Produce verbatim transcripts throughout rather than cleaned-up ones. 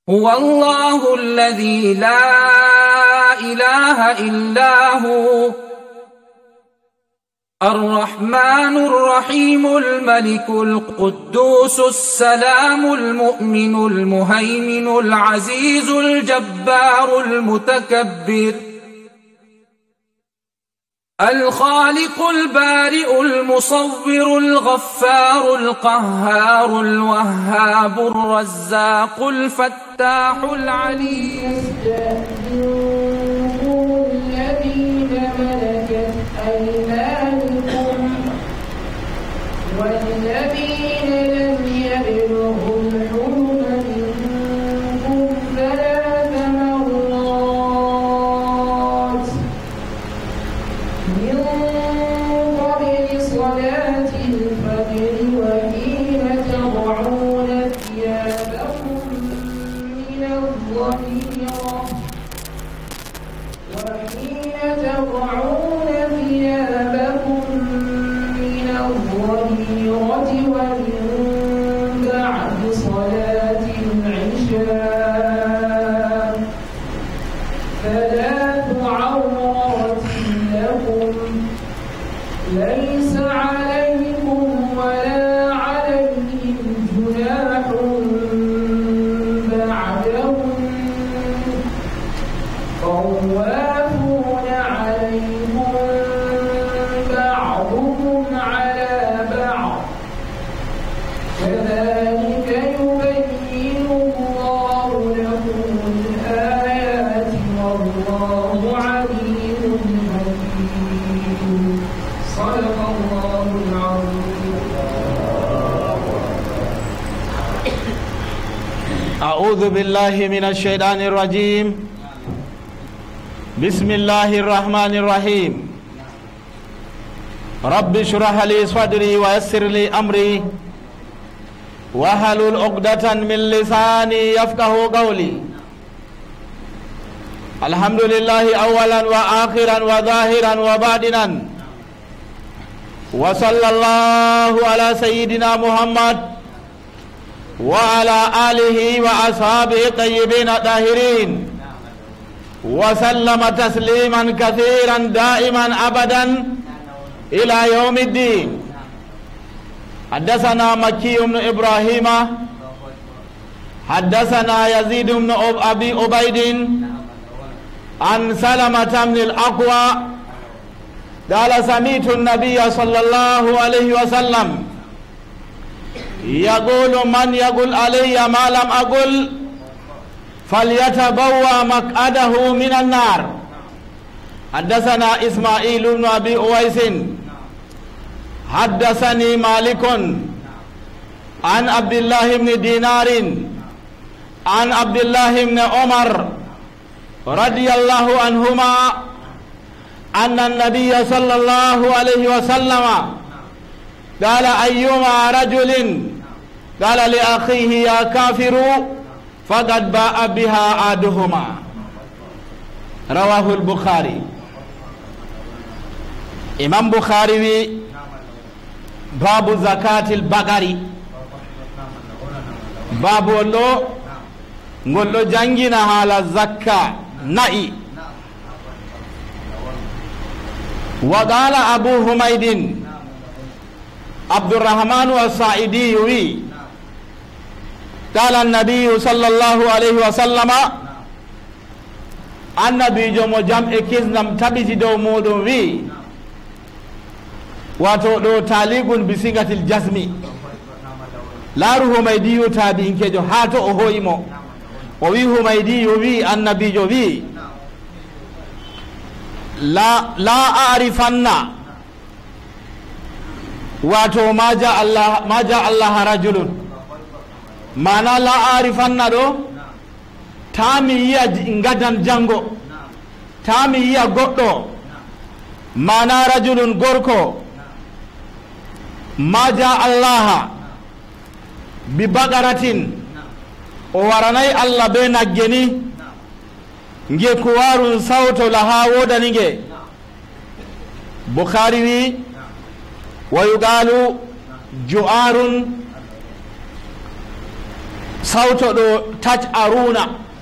هو الله الذي لا إله إلا هو الرحمن الرحيم الملك القدوس السلام المؤمن المهيمن العزيز الجبار المتكبر الخالق البارئ المصور الغفار القهار الوهاب الرزاق الفتاح العليم. الذين ملكت أيمانكم والذين لم يبلغوا الحلم منكم ثلاث مرات من قبل صلاة الفجر وحين تضعون ثيابكم من الظهيرة وحين تضعون ثيابكم من الظهيرة ومن بعد صلاة العشاء ثلاث عورات لكم ليس عليكم ولا عليهم جناح بعدهم طوافون عليكم بعضهم على بعض كذلك يبين الله لكم الآيات والله عليم حكيم. صدق الله العظيم. أعوذ بالله من الشيطان الرجيم. بسم الله الرحمن الرحيم. رب اشرح لي صدري ويسر لي أمري واحلل عقدة من لساني يفقهوا قولي. الحمد لله أولا وآخرا وظاهرا وباطنا وصلى الله على سيدنا محمد وعلى آله وأصحابه الطيبين الطاهرين وسلم تسليما كثيرا دائما أبدا إلى يوم الدين. حدثنا مكي بن إبراهيم حدثنا يزيد بن أبي عبيد عن سلمة بن الأقوى قال سمعت النبي صلى الله عليه وسلم يقول من يقول علي ما لم أقل فليتبوأ مقعده من النار. حدثنا إسماعيل بن أبي أويس حدثني مالك عن عبد الله بن دينار عن عبد الله بن عمر رضي الله عنهما أن النبي صلى الله عليه وسلم قال أيما رجل قال لأخيه يا كافر فقد باء بها أحدهما. رواه البخاري. إمام بخاري باب زكاة البقر باب اللو نقول جنجنا على الزكاة نائي. وقال أبو حميد عبد الرحمن الصائدي قال النبي صلى الله عليه وسلم النبي جمع جمع كزنم تبتي دو مودو وي واتو دو تاليق بسنغة الجزم لا روح ميديو تابي إنك جو هاتو أهويمو وويه ميديو وي النبي جو وي لا لا أعرفن واتو ما جاء الله ما جاء الله رجل mana la arifanna ɗo tami yiya gadan jango tami yiya goɗɗo mana rajulun gorko maja allaha bi bagaratin o waranay allah be naggeni nge kuwarun sawto laha wodani nge. Bukhari wi wa yuqalu ju'arun sawto ɗo taj aruna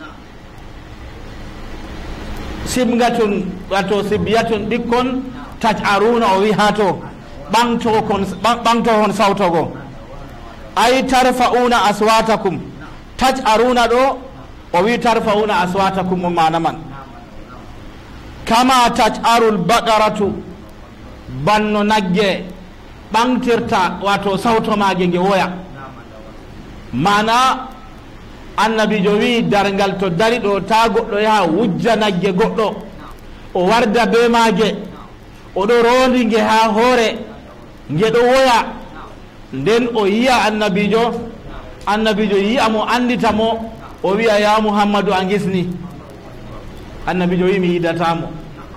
simgatun wato sibiyatun ɓikkon taj aruna o wi ha to ɓanto kon ɓanto hon sawtogo ay tarfa'una aswatakum taj aruna ɗo o wi tarfa'una aswatakum mo mana man kama taj arul baqaratu banno nagge ɓantirta wato sawto mage nge woya mana annabijo wi dargal to dari ɗo ta goɗɗo yaha wujja nagge goɗɗo o warda be mage oɗo rondi nge ha hoore nge ɗo woya nden o yiya annabijo annabijo yiya mo andita mo o wiya ya muhammadu a gisni annabijo wi mi yidatamo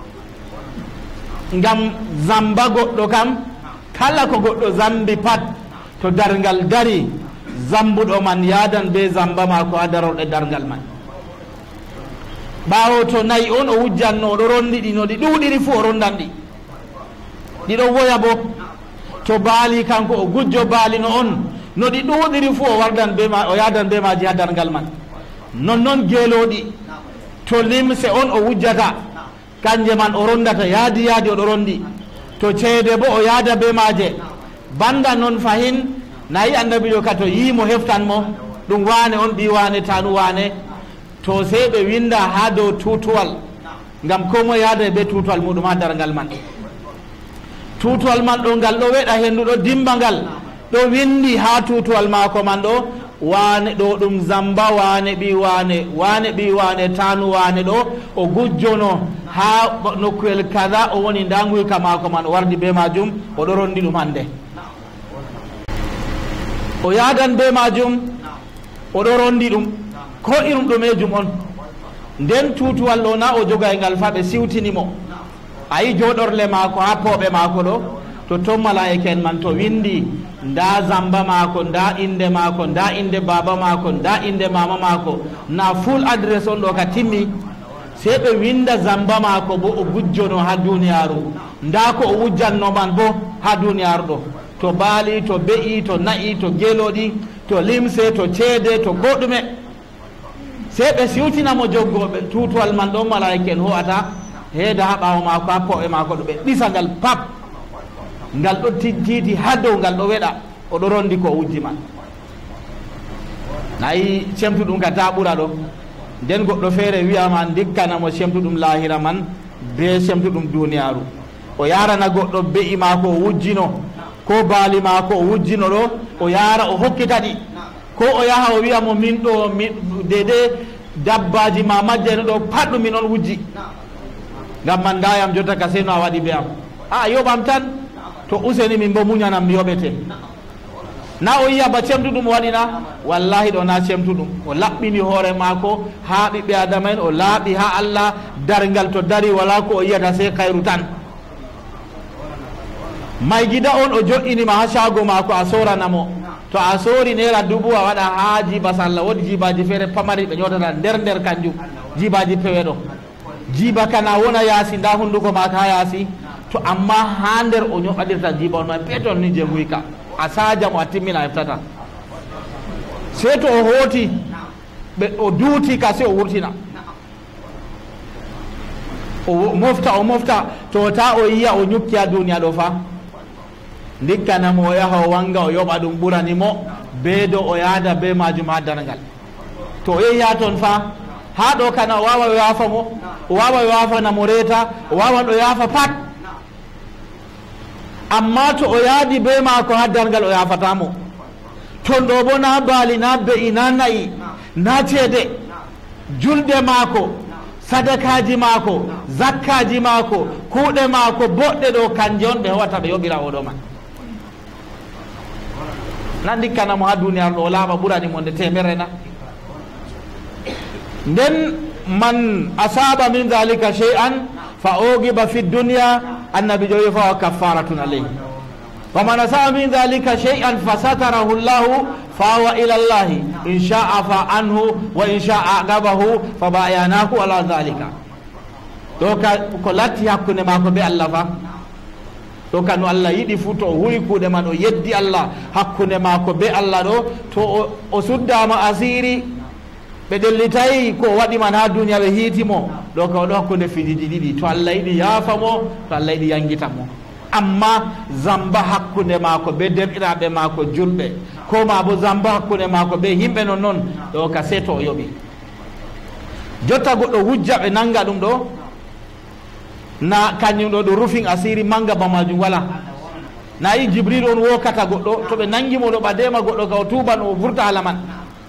ngam zamba goɗɗo kam kala ko goɗɗo zambi pat to dargal dari zambuɗo man yadan be zamba mako ha darorɗe dargal man ɓawo to nayi on o wujjanno oɗo rondi ɗi no ɗi ɗuɗiri fuu o rondan ɗi ɗiɗo woya bo to baali kanko o gujjo baali no on no ɗi ɗuɗiri fuu o wardan be ma o yadan be maji ha dargal man nonnoon geeloɗi to limse on o wujjata kanje man o rondata yaadi yaadi oɗo rondi to ceede bo o yaada be maje banda noon fahin nayi annabijo ka to yimo heftan mo ɗum wane on ɓi wane tanu wane to sey ɓe winda ha dow tutuwal ngam komoye yaada be tutuwal muɗum ha dargal man tutuwal man ɗo ngal ɗo weɗa hendu ɗo dimba ngal ɗo windi ha tutuwal mako man ɗo wane ɗo ɗum zamba wane ɓi wane wane ɓi wane tanu wane ɗo o gujjono ha nokkuyel kaza o woni ndanguyka mako man o wardi be majum oɗo rondi ɗum hande o yadan be majum oɗo rondi ɗum ko irum ɗumejum on nden tutuwal ɗo na o joga e ngal fa ɓe siwtinimo ayi joɗorle mako ha pooɓe mako ɗo to ton malaika en man to windi nda zamba mako nda inde mako nda inde baba mako nda inde mama mako na full adress on ɗo ka timmi sei ɓe winda zamba mako bo o gujjono ha duniyaru nda ko o wujjanno man bo ha duniyaru ɗo to baali to be'i to na'i to geloɗi to limse to ceede to goɗɗume sei ɓe siwtinamo joggoɓe tutuwal man ɗon malaika en ho'ata heeda ha ɓawo mako ha poɓe mako ɗo ɓe ɗisa ngal pap ngal ɗo titi ha dow ngal ɗo weɗa oɗo rondi ko wujji man nayi cemtuɗum ka ta ɓura ɗo nden goɗɗo feere wiyama dikkanamo cemtuɗum lahira man be cemtuɗum duniyaru o yarana goɗɗo be'i mako o wujjino ko baali mako o wujjino ɗo o yara o hokkitaɗi ko o yaha o wiyamo min ɗo dede dabbaji ma majjano ɗo pat ɗum min on wujji ngam man dayam jotta ka seno a waɗi be am a yoɓam tan to useni min bo muñanam mi yoɓete na o yiya ba cemtuɗum waɗina wallahi ɗo na cemtuɗum o laɓɓini hoore maako ha ɓiɓɓe adama en o laaɓi ha Allah dargal to dari wala ko o yiyata sey kayru tan may gida on o joƴƴinima ha shago maako a soranamo to a soori naira dubu a waɗa ha jiba sallah woodi jibaji feere pamari ɓe ñotata nder nder kanjum jibaji peweɗo jiba kana wona yaasi nda hunduko maka ha yaasi to amma ha nder o ñoɓaɗirta jiba on ma petol ni je guyka a sajamo a timmina heftata sei to o hooti ɓe o duuti ka se o wurtina o mofta o mofta to ta o yiya o ñukki ha duniya ɗo fa ndikkanamo o yaha o wanga o yoɓa ɗum ɓuranimo beedo o yaada be majum ha dargal to o yehi ha toon fa ha ɗo kana o wawa o yaafa mo o wawa o yaafanamo reeta o wawan o yaafa pat amma to o yaadi be maako ha dargal o yaafatamo ton ɗo bo na baali na be'i na nayi na ceede julde maako sadakaji maako zakkaji maako kuuɗe maako boɗɗe ɗo kanje on ɓe howata ɓe yoɓira oɗo man na ndikkanamo ha duniyar ɗo o laaɓa ɓuranimo nde temere na nden man asaba min dhalika shay'an fa ugiba fi dunya annabi joyi fa kaffaratun alayhi wa man asaba min dhalika shay'an fa satarahu Allah fa wa ila Allah in sha'a fa anhu wa in sha'a aqabahu fa bayanahu ala dhalika to ka ko latti hakkunde mako be Allah fa ɗo kano Allah yiɗi fuu to o huwi kuuɗe man o yeddi Allah hakkunde maako be Allah ɗo to o suddama asiri ɓe ɗellitayi ko waɗi man ha duniya ɓe hiitimo ɗo ka oɗo hakkunde fiɗiɗi ɗiɗi to Allah yiɗi yaafamo to Allah yiɗi yangitamo amma zamba hakkunde maako be derɗiraɓe maako julɓe ko ma bo zamba hakkunde maako be yimɓe non noon ɗo ka seeto o yoɓi jotta goɗɗo wujja ɓe nanga ɗum ɗo na kañum ɗo ɗo rufin asiri manga ba majum wala na yi jibril on wokata goɗɗo to ɓe nangimo ɗo ɓadema goɗɗo ka o tuban o vurta hala man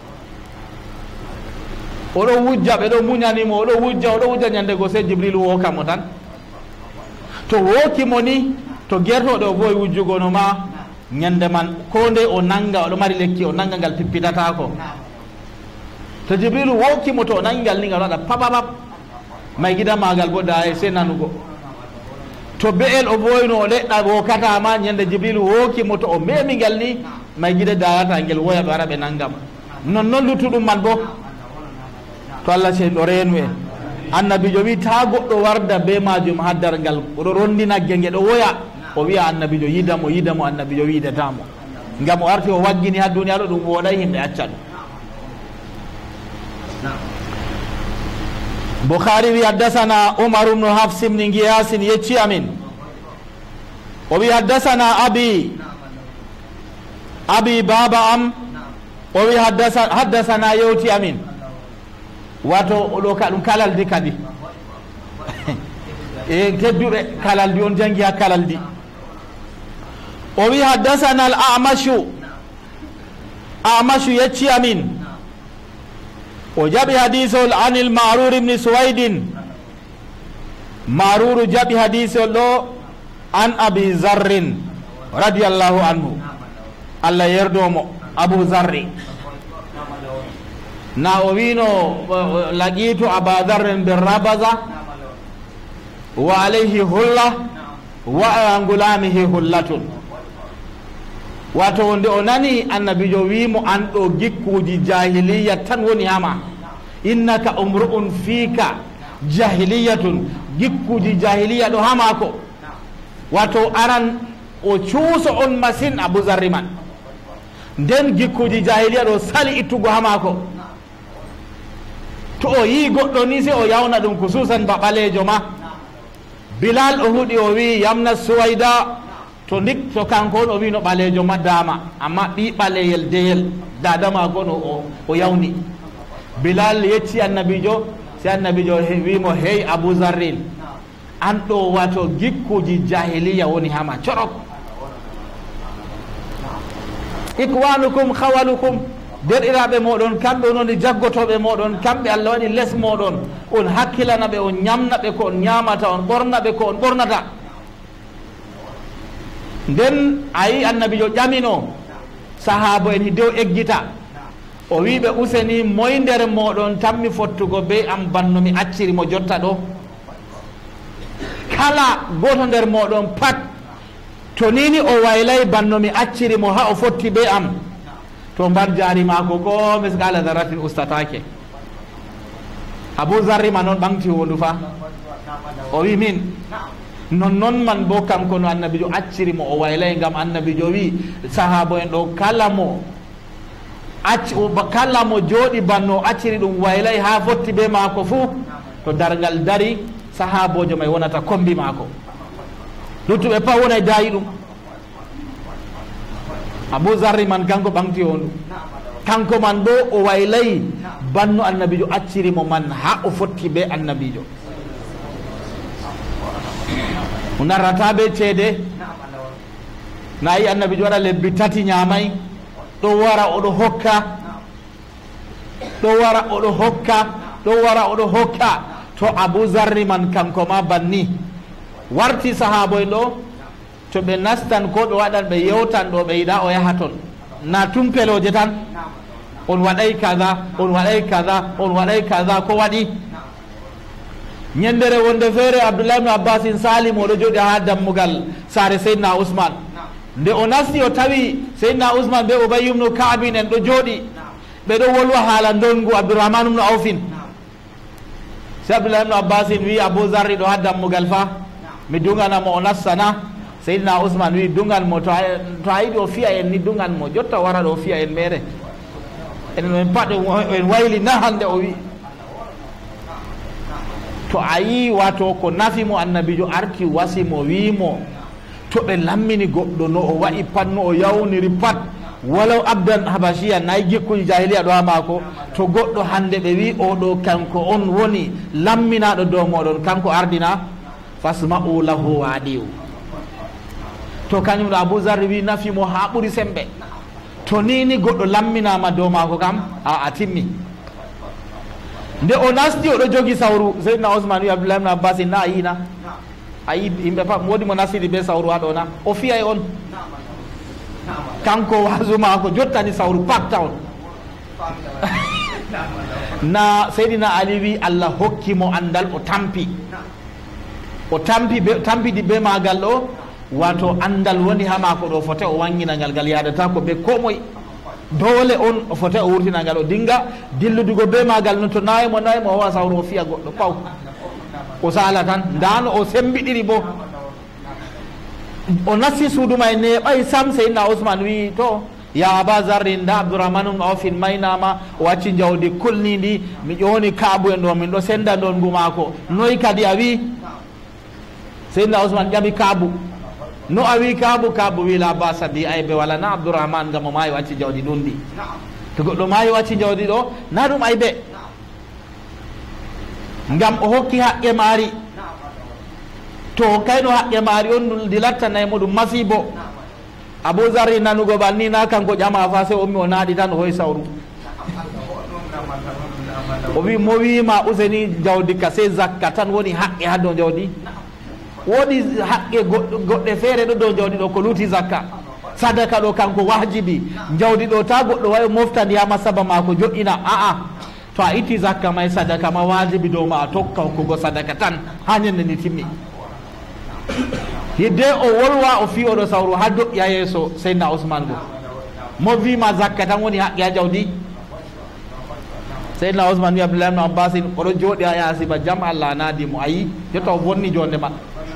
oɗo wujja ɓe ɗo muñanimo oɗo wujja oɗo wujja ñande go se jibril wokamo tan to wokimo ni to gertoɗe o boyi wujjugono ma ñande man ko nde o nanga oɗo mari lekki o nanga ngal pippitatako to jibril wokimo to o nangi ngal ni ngal waɗa papapap may gida magal bo da e se nanugo to be'el o boyno o leɗɗa wokata ma ñande jibril wokimo to o memi ngal ni may gida dayata ngel woya ɓe ara ɓe nangama non noon luttuɗum man bo to Allah sen ɗo reenu en annabijo wi ta goɗɗo warda be majum ha dargal oɗo rondi nagge nge ɗo woya o wiya annabijo yidamo yidamo annabijo widatamo ngam o arti o waggini ha duniya ɗo ɗum woɗay himɓe acca ɗum Bukhari wi haddasana Umar ibn Hafs ibn Giyas yecci amin o wi haddasana abi abi baba am o wi haddasana yewti amin wato oɗo ka ɗum kalaldi kadi e tedduɓe kalaldi on jangi ha kalaldi o wi haddasana al amashu amashu yecci amin o jaɓi hadisol anil marur ibni suwaydin maruru jaɓi hadisol ɗo an abi zarrin radiallahu anhu Allah yerdomo abu zarri na o wino laqitu aba zarrin bin rabaza wa alayhi hulla wa ala gulamihi hullatun wato nde o nani annabijo wimo an ɗo gikkuji jahiliya tan woni hama innaka umru'un fika jahiliyatun gikkuji jahiliya ɗo hamako wato aran o cuuso on masin abu zarri man nden gikkuji jahiliya ɗo sali ittugo hamako to o yi goɗɗo ni se o yawna ɗum kususan ba ɓalejo ma bilal o huɗi o wi yamna suwayda to ndik to kanko on o wi no ɓalejo ma dama amma ɓi ɓaleyel deyel dadama gono o o yawni bilal yecci annabijo si annabijo wimo hey abou zarrin an ɗo wato gikkuji jahiliya woni hama corok ikwanukum khawalukum derɗiraɓe moɗon kamɓe noni jaggotoɓe moɗon kamɓe Allah waɗi les moɗon on hakkilana ɓe on ñamnaɓe ko on ñamata on ɓornaɓe ko on ɓornata nden ayi annabijo ƴamino sahaba en hidew eggita o wiɓe useni moye nder moɗon tammi fottugo be am banno mi acciri mo jotta ɗo kala goto nder moɗon pat to nini o waylay banno mi acciri mo ha o fotti be am to mbar jari mako ko misqala daratin ustatake abou zarri ma noon ɓamti wondu fa o wi min non noon man bo kam kono annabijo acciri mo o waylay gam annabijo wi sahaba en ɗo kala mo acci kala mo jooɗi banno acciri ɗum waylay ha fotti be mako fuu to dargal dari sahabojo may wonata kombi mako luttuɓe pa wonay dayi ɗum abou zarri man kanko ɓamti hondu kanko man bo o waylay banno annabijo acciri mo man ha o fotti be annabijo o narrata be ceede nayi annabijo waɗa lebbi tati ñamay ɗo wara oɗo hokka ɗo wara oɗo hokka ɗo wara oɗo hokka to abou zarri man kanko ma banni warti sahaba en ɗo to ɓe nastan ko ɓe waɗan ɓe yewtan ɗo ɓe yiɗa o yaha toon na tumpeloje tan on waɗay kaza on waɗay kaza on waɗay kaza ko waɗi ñendere wonde feere abdoullah ibne abbasin salim oɗo jooɗi ha dammugal saare seydna ousmane nde o nasti o tawi seydna ousmane be ubay ibnu kaabin en ɗo jooɗi ɓeɗo wolwa haala ndongu abdourahmane ibnu awfin si abdoullah ibnu abbasin wi abou zarri ɗo ha dammugal fa mi duganamo o nastana Seydina Ousmane wi dungal mo to to a yiɗi o fiya en ni dungal mo jotta wara ɗo o fiya en mere enen en pat en wayli na hande o wi to a yi wato ko nafi mo annabijo arti wasimo wimo to ɓe lammini goɗɗo no o waɗi pat no o yawniri pat walaw abdan habashiya nayi gikkuji jahiliya ɗo ha mako to goɗɗo hande ɓe wi oɗo kanko on woni lamminaɗo dow moɗon kanko ardina fasma'u lahu waɗiu to kañum ɗo Abou Zarr wi nafimo ha ɓuuri sembe to nini goɗɗo lamminama dow mako kam a a timmi nde o nasti oɗo jogi sawru Seydina Ousmane wi Abdoulahi ibn Abbas na a yina a yi yimɓe pat woodi mo nastiri be sawru ha ɗo na o fiyay on kanko wasu mako jottani sawru pak tawn na Seydina Ali wi Allah hokki mo andal o tampi o tampi be tampidi be magal ɗo wato andal woni ha mako ɗo fote o wanginangal ngal yadata ko be ko moye dole on o fote o wurtinangal o dinga dilludugo be magal no to nayi mo nayi mo howa sawru o fiya goɗɗo paw o sala tan ndano o sembiɗiri bo o nasti suudu may neɓay sam Seydina Ousmane wi to ya Aba Zarri nda Abdourahmane um Awfin maynama o wacci jawdi kulni ndi mi ƴoni kaabu en ɗo min ɗo senda ɗon ngu mako noyi kadi a wi Seydina Ousmane ƴaɓi kaabu no a wi kaabu kaabu wi la basa bi aybe wala na Abdourahmane ngam o maayi wacci jawdi ɗum ndi to goɗɗo maayi wacci jawdi ɗo na ɗum aybe ngam o hokki haqqe maari to kayno haqqe maari on ndi lattanayi mo ɗum masibo Abou Zarri nanugo banni na kanko ƴama fa se o ummi o naaɗi tan o hoy sawru o wi mo wima useni jawdi ka se zakka tan woni haqqe ha dow jawdi woodi haqqe goɗɗe feere ɗo dow jawdi ɗo ko luuti zakka sadaka ɗo kanko wajibi jawdi ɗo ta goɗɗo wawi moftandi ha masaba mako joɗɗina aa to a itti zakka may sadaka ma wajibi dow ma a tokka hokkugo sadaka tan ha ñande ndi timmi hidde o wolwa o fi oɗo sawru ha doƴƴa yeeso Seydina Ousmane go mo wima zakka tan woni haqqe ha jawdi Seydina Ousmane wi Abdoulahi ibn Abbas oɗo jooɗi ha yasiba jam Allah naadimo ayi jotta o bonni jonde ma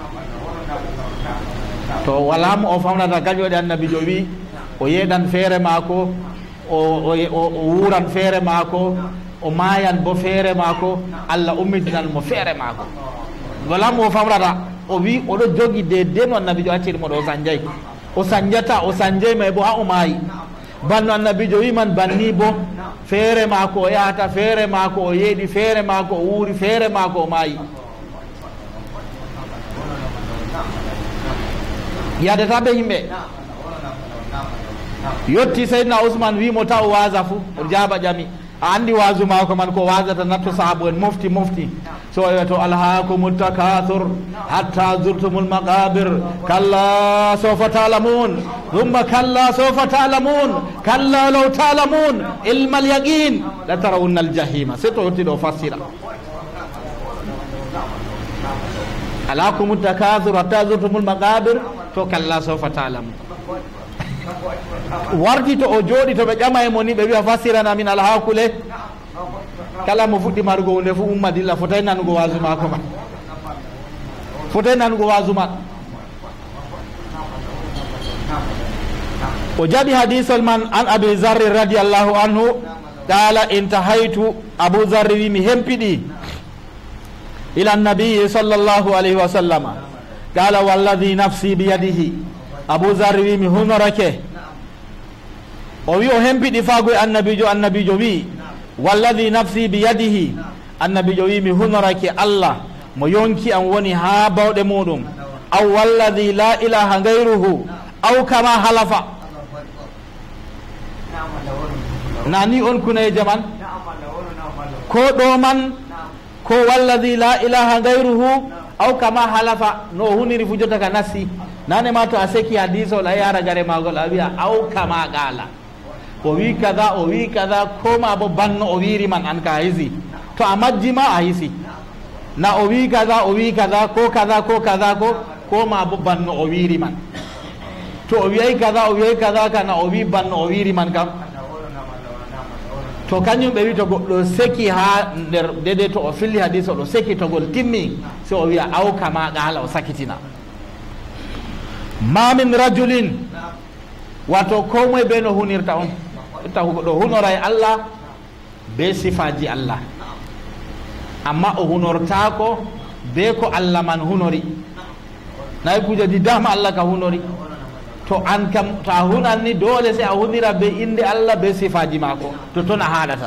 to wala mo o famnata kañum waɗi annabijo wi o yeeɗan feere maako o o wuuran feere maako o maayan bo feere maako Allah ummidinan mo feere maako wala mo o famrata o wi oɗo jogi de de no annabijo acciri mo ɗo o sañjay o sañjata o sañjay may bo ha o maayi banno annabijo wiman banni bo feere maako o yahata feere maako o yeeɗi feere maako o wuuri feere maako o maayi yadata ɓe yimɓe yetti Seydina Ousmane wimo taw waasa fou o jaaba ƴami a andi waasu mako man ko wasata natto saabu en mofti mofti so wi to alhaakum takathur hatta zurtumul maqabir kalla sawfa ta'lamun thumma kalla sawfa ta'lamun kalla law ta'lamun ilma al yaqin la tarawunna al jahima se to yetti ɗo fassira alhaakum takathur hatta zurtumul maqabir to kalla sawfa ta'lamun warti to o jooɗi to ɓe ƴama e mo ni ɓe wiya fassirana min alhakule kala mo fuɗɗi marugo hunde fu umma dilla fotay nanugo wasu mako ma fotay nanugo wasu ma o jaɓi hadisol man an Abi Zarri radiallahu anhu qala intahaytu Abou Zarri wi mi hempiɗi ila nabiyi sallllahu alayhi wa sallama qala walladi nafsi biyadihi Abou Zarri wi mi hunorake o wi o hempiɗi faagoye annabijo annabijo wi walladi nafsi biyadihi annabijo wi mi hunorake Allah mo yonki am woni ha bawɗe muɗum aw walladi la ilaha gayruhu aw kama halafa nani on kuneje man ko ɗo man ko walladi la ilaha gayruhu aw kama halafa no huniri fu jotta ka nassi nane ma to a seki hadisol a yara gare magol a wiya aw kama qala o wi kada o wi kada koma bo banno o wiri man an ka hisi to a majjima a hisi na o wi kada o wi kada ko kada ko kada ko koma bo banno o wiri man to o wiyay kada o wiyay kada kana o wi banno o wiri man kam to kañum ɓe wi to goɗɗo seki ha nder dede to o filli hadis o ɗo seki togol timmi so o wiya aw kama qala o sakitina ma min rajulin wato ko moye be no hunirta on taw ɗo hunora e Allah be sifaji Allah amma o hunortako be ko Allah man hunori nayi kujeji dama Allah ka hunori to an kam to a hunanni dole sai a hunira be inde Allah be sifaji mako to ton a haɗata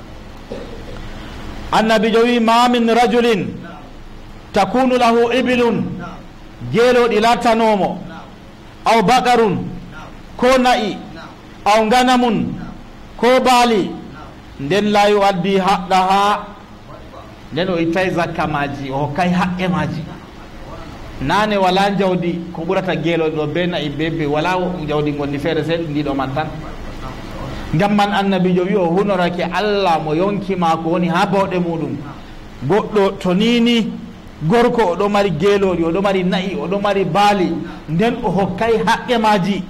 annabi jowi ma min rajulin takunu lahu ibilun geeloɗi lattanomo aw bakarun ko na'i aw ganamun ko baali nden la yuaddi haqqaha nden o ittay zakka maji o hokkay haqqe maji nane wala jawdi ko ɓurata geeloɗi ɗo be na'i bebe wala jawdi gondi feere seeɗa ndiɗo man tan ngam man annabijo wi o hunorake Allah mo yonkima ko woni ha bawɗe muɗum goɗɗo to nini gorko oɗo mari geeloɗi oɗo mari na'i oɗo mari baali nden o hokkay haqqe maji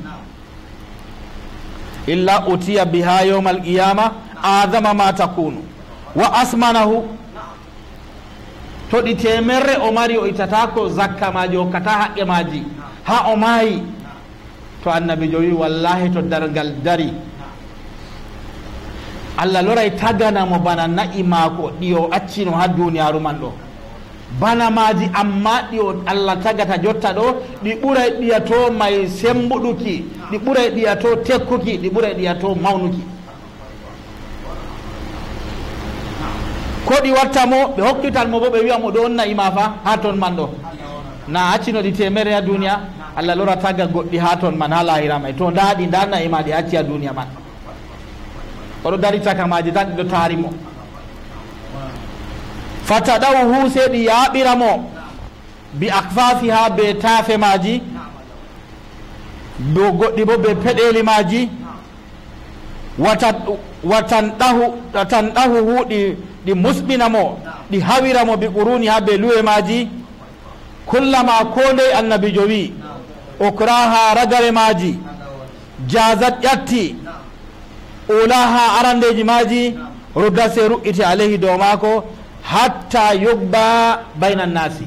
illa utiya biha yawma alqiyama adama ma takunu wa asmanahu to ɗi temerre o mari o ittata ko zakka maji hokkata haqqe maji ha o maayi to annabijo wi wallahi to dargal dari Allah loray taganamo bana na'i maako ɗi o accino ha duniyaru man ɗo bana maji amma ɗi o Allah tagata jotta ɗo ɗi ɓuray ɗiya to may sembuɗuki ɗi ɓuray ɗiya to tekkuki ɗi ɓuray ɗiya to mawnuki ko ɗi wattamo ɓe hokkitanmo bo ɓe wiyamo ɗo on na'i ma fa ha ton man ɗo na accino ɗi temere ha duniya Allah lora taga goɗɗi ha ton man ha lahira may to nda ɗi nda na'i ma ɗi acci ha duniya man oɗo dari caka maji tan ɗiɗo taarimo fataɗawhu se ɗi yaaɓiramo bi akfafi ha be taafe maji bo goɗɗi bo be peɗeli maji watanɗahu watanɗahuhu ɗi ɗi musɓinamo ɗi hawiramo bi quruni ha be luwe maji kullama ko ndey annabijo wi okraha ragare maji jazat ƴatti ulaha arandeji maji rudda se ru'iti alayhi dow maako hatta yubba bayna nnasi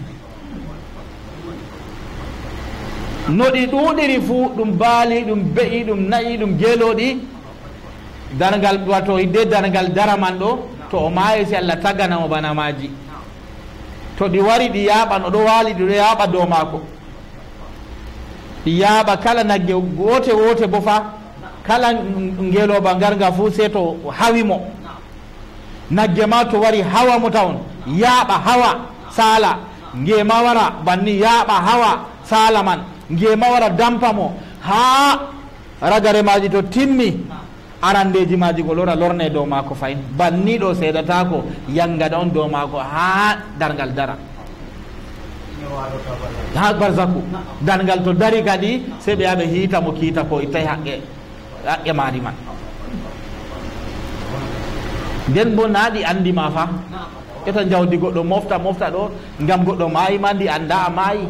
no ɗi ɗuɗiri fuu ɗum baali ɗum be'i ɗum nayi ɗum geeloɗi dargal wato hidde dargal dara man ɗo to o maayi si Allah taganamo bana maji to ɗi wari ɗi yaaɓan oɗo waali ɗiɗo yaaɓa dow maako ɗi yaaɓa kala nagge wote wote bo fa kala ngeeloba ngarga fuu se to hawimo nagge ma to wari hawa mo tawon yaaɓa hawa sala ngema wara banni yaaɓa hawa sala man ngema wara dampa mo ha ragare maji to timmi arandeji maji go lora lorne dow maako fayin banni ɗo seedata ko yangada on dow maako ha dargal dara ha barzaku dargal to dari kadi se ɓe yaɓe hiita mo kiita ko ittay haqqe haqqe maari man nden bo naaɗi andima fa eta jawdi goɗɗo mofta mofta ɗo ngam goɗɗo maayi ma ndi anda a maayi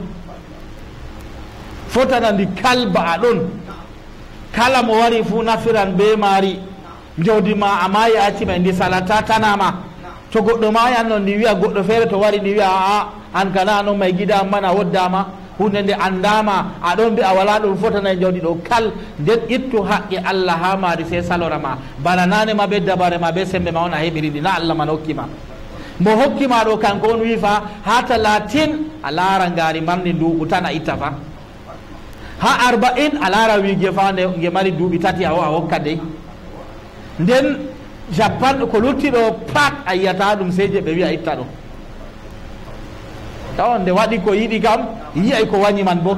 fotana ndi kalba a ɗon kala mo wari fuu nafiran be maari jawdi ma a maayi accima ndi salata tanama to goɗɗo maayi an noon ndi wiya goɗɗo feere to wari ndi wiya a an kana noon may gida mana woddama hunde nde andama aɗon mbi a wala ɗum fotana e jawdi ɗo kal nden ittu haqqe Allah ha maari se salora ma bana nane ma be dabare ma be sembe ma on a heɓiri ɗi na Allah man hokkima mo hokkima ɗo kanko on wi fa ha talatin a laara ngaari marni duuɓu tan a itta fa ha arba'in a laara wige fa nge mari duuɓi tati a o a hokka dey nden japan ko luttiɗo pat a yiyata ɗum sey je ɓe wiya itta ɗo tawa nde waɗi ko yiɗi kam yiyay ko wañi man bo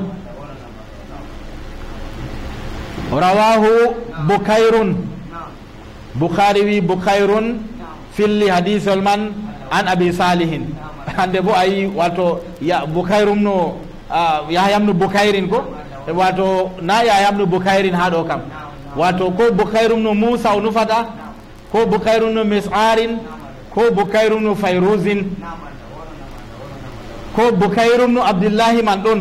rawahu bukayrun bukhari wi bukayrun filli hadisol man an abi salihin hande bo ayi wato ya bukayrum no yahayam no bukayrin ko wato na yahayam no bukayrin ha ɗo kam wato ko bukayrum no musa o nufata ko bukayrum no mis'arin ko bukayrum no fayruzin ko bukayrum no abdillahi man ɗon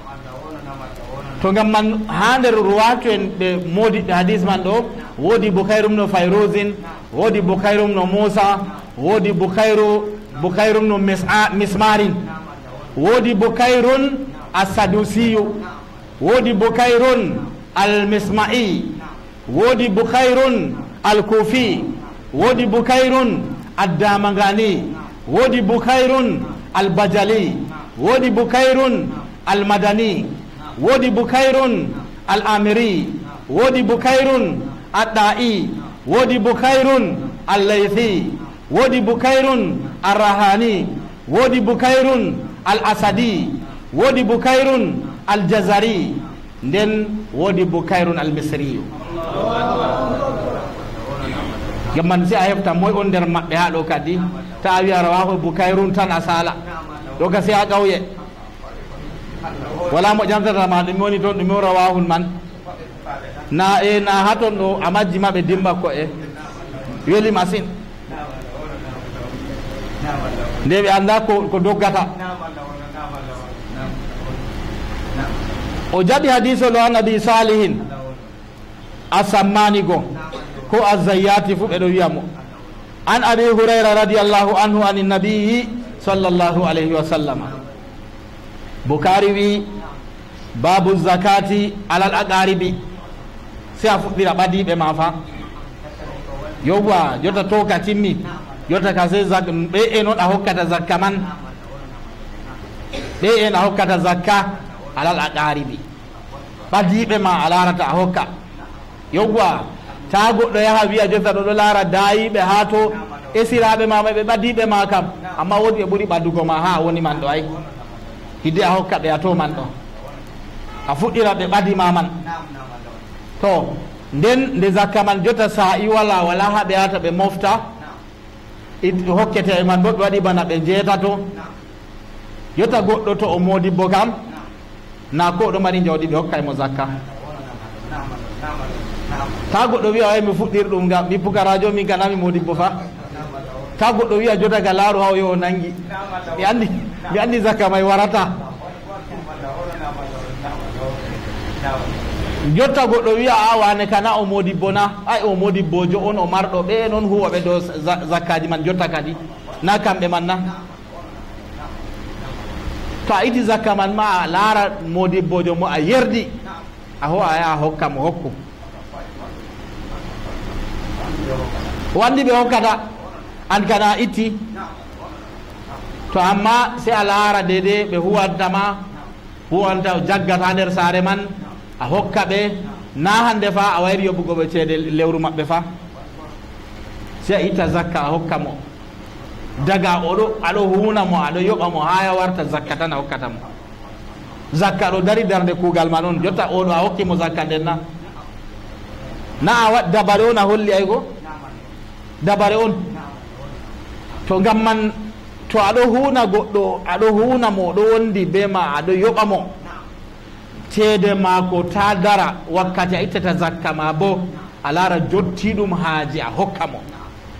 to ngam man ha nder ruwatu en ɓe modiɓe hadis man ɗo woodi bukayrum no fayruzin woodi bukayrum no musa woodi bukayru bukayrum no mismarin woodi bukayrun asadusiyu wodi Bukairun al-Misma'i, wodi Bukairun al-Kufi, wodi Bukairun ad-Damangani, wodi Bukairun al-Bajali, wodi Bukairun al-Madani, wodi Bukairun al-Amiri, wodi Bukairun ad-Da'i, wodi Bukairun al-Laythi, wodi Bukairun al-Rahani, wodi Bukairun al-Asadi, wodi Bukairun al-Jazari, nden wodi Bukairun al-Misri. Gamman si a hefta moy on nder maɓɓe ha ɗo kadi ta wi a rawahu Bukairun tan a sala ɗo kasi ha ƙawye wala mo ƴamtata ma ɗum woni toon ɗum o rawahun man na e na ha toon ɗo a majji maɓe dimba ko e weli masine nde ɓe anda ko, ko doggata. O jaɓi hadise lo an abi salihin a sammani go ko a zayyati fu ɓe ɗo wiya mo an abi hurayra radiallahu anhu an nabiyi sallallahu alayhi wa sallam. Bukari wi babu zakati alal aqaribi, si a fuɗɗira ɓadiɓe ma fa yowwa jotta to ka timmi jotta ka se ɓe en on a hokkata zakka man, ɓe en a hokkata zakka alal aqaribi, ɓadiɓe ma a larata a hokka. Yowwa ta goɗɗo yaha wiya jotta ɗo ɗo lara dayiɓe ha to esiraɓe ma ɓe ɓadiɓe ma kam, amma wodi ɓe ɓuuri ɓaddugo ma ha woni man ɗo ay hidde a hokka ɓe a to man ɗo a fuɗɗira ɓe ɓadima man. To nden nde zakka man jotta sa'i wala wala ha ɓe yata ɓe mofta hokkete e man bo ɓe waɗi bana ɓe jeetato. Jotta goɗɗo to o modibbo kam na ko ɗo mari jawdi ɓe hokkay mo zakka. Ta goɗɗo wiya way mi fuɗɗir ɗum ngam mi pukarajo min ganami modibbo fa. Ta goɗɗo wiya jotta ga laaru haw yo o nangi mi andi mi andi zakka may warata. Jotta goɗɗo wiya a wane kana o modibbo na ay o modibbojo on o marɗo ɓe noon huwoɓe dow zakkaji man jotta kadi na kamɓe man na. To a iti zakka man ma a laara modibbojo mo a yerdi a ho a yaha hokka mo hokku wandi ɓe hokkata an kana itti. To amma se a laara dede ɓe huwantama huwanta jaggata nder saare man a hokka ɓe na hande fa a wayri yoɓugo ɓe ceede lewru maɓɓe fa, se a itta zakka a hokka mo daga oɗo aɗo huna mo aɗo yoɓa mo ha ya warta zakka tan a hokkata mo. Zakka ɗo dari darde kuugal ma ɗon jotta oɗo a hokki mo zakka nden na na a waɗ dabare on a holli aygo dabare on. To ngam man to aɗo huna goɗɗo aɗo huna mo ɗo wondi be ma aɗo yoɓa mo ceede maako ta dara wakkati a ittata zakka ma bo a laara jotti ɗum haaji a hokka mo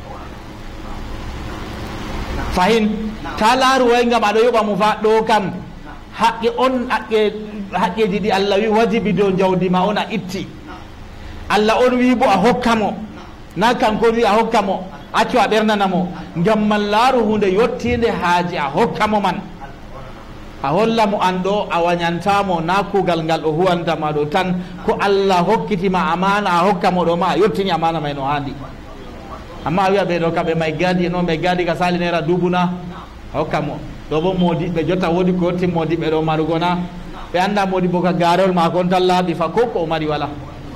fahin. Ta laaru way ngam aɗo yoɓa mo fa ɗo kam haqqe on haqqe haqqeji ɗi Allah wi wajibi dow jawdi ma on a itti, Allah on wi bo a hokka mo na kanko wi a hokka mo accu a ɓernana mo ngam man laaru hunde yottinde haaji a hokka mo man a holla mo an ɗo a wañantamo na kuugal ngal o huwantama ɗo tan ko Allah hokkitima amana a hokka mo ɗo ma a yottini amana may no handi. Amma a wiya ɓeɗo kamɓe may gadi noon ɓe gadi ka sali naira dubuna a hokka mo ɗo bo modiɓɓe jotta woodi ko yotti modiɓɓe ɗo marugo na ɓe anda modibbo ka garol ma kon tan laaɓi fa ko ko o mari wala.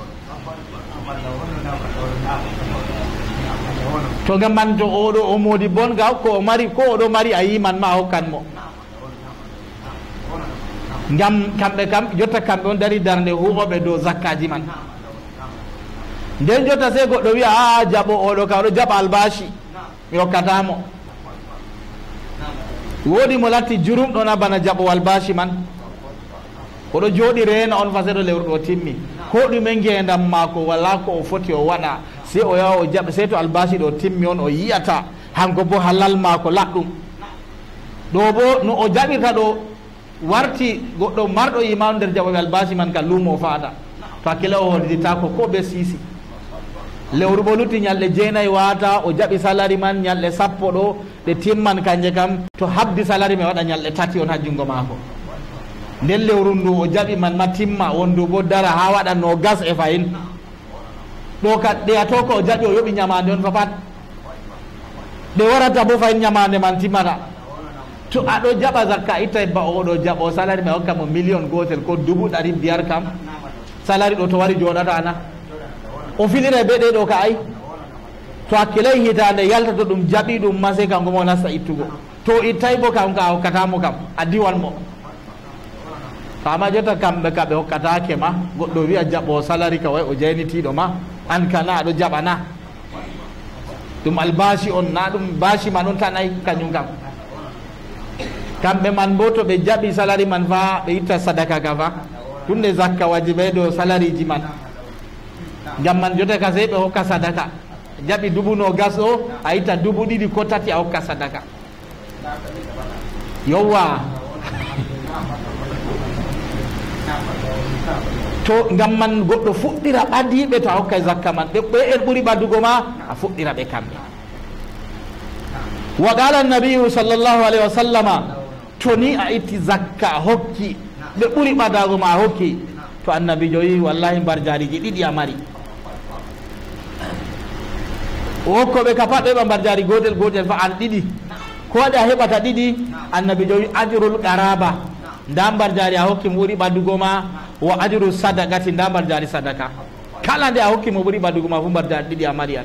To ngam man to oɗo o modibbo on ga ko o mari ko oɗo mari a yiman ma a hokkan mo ngam kamɓe kam jotta kamɓe on dari darnde huwoɓe dow zakkaji man. Nden jotta se goɗɗo wiya a jaɓo oɗo ka oɗo jaɓa albashi mi hokkatamo. Woodi mo latti jurumɗo na bana jaɓo albashi man oɗo jooɗi reena on fa seɗo lewru ɗo timmi ko ɗume ngendam maako wala ko o foti o waɗa se o yawa o jaɓa se to albashi ɗo timmi on o yiyata hanko bo halal maako laɗɗum ɗo bo no o jaɓirta ɗo warti goɗɗo marɗo imanu nder jaɓoɓe albashi man ka luumo o fata to hakkille o hollitako ko ɓe siisi lewru bo lutti ñalɗe jeenayyi wata o jaɓi salari man ñalɗe sappo ɗo ɗe timman kanje kam to habdi salari me waɗa ñalɗe tati on ha jungo maako nden lewru ndu o jaɓi man ma timma wondu bo dara ha waɗa no gas e fayin ɗo ka ɗeyato ko o jaɓi o yoɓi ñamande on fa pat ɗe warata bo fayin ñamande man timmata to aɗo jaɓa zakka ittay ba oɗo jaɓa o salari ma hokka mo million gotel ko dubu ɗari biyar kam salari ɗo to wari joɗata na o filira be ɗe ɗo ka ay to hakkilay hitande yalta to ɗum jaɓi ɗum mase kanko mo nasta ittugo to ittay bo kam ka hokkatamo kam a diwan mo to ama jotta kamɓe ka ɓe hokkatake ma goɗɗo wiya jaɓo salari ka way o jaynitiɗo ma an kana aɗo jaɓana ɗum albashi on na ɗum bashi man on tan ay kañum kam kamɓe man bo to ɓe jaɓi salari man fa ɓe itta sadaka ka fa tunde zakka wajibe ɗo salari ji man ngam man jotta ka sey ɓe hokka sadaka jaɓi dubu no gas o a itta dubu ɗiɗi ko tati a hokka sadaka yowwa to ngam man goɗɗo fuɗɗira ɓadiɓe to a hokkay zakka man ɓe ɓe en ɓuuri ɓaddugo ma a fuɗɗira ɓe kamɓe wa qala nabiyu sallllahu alayhi wa sallama to ni a itti zakka a hokki ɓe ɓuuri ɓadago ma a hokki to annabijo wi wallahi mbar jariji ɗiɗi a mari o hokkoɓe ka pat ɓeɓa mbar jari gotel gotel fa an ɗiɗi ko waɗi a heɓata ɗiɗi annabijo wi ajrul qaraba nda mbar jari a hokki mo ɓuuri ɓaddugo ma wa ajru sadaqati nda mbar jari sadaka kala nde a hokki mo ɓuuri ɓaddugo ma fu mbar jari ɗiɗi a mari an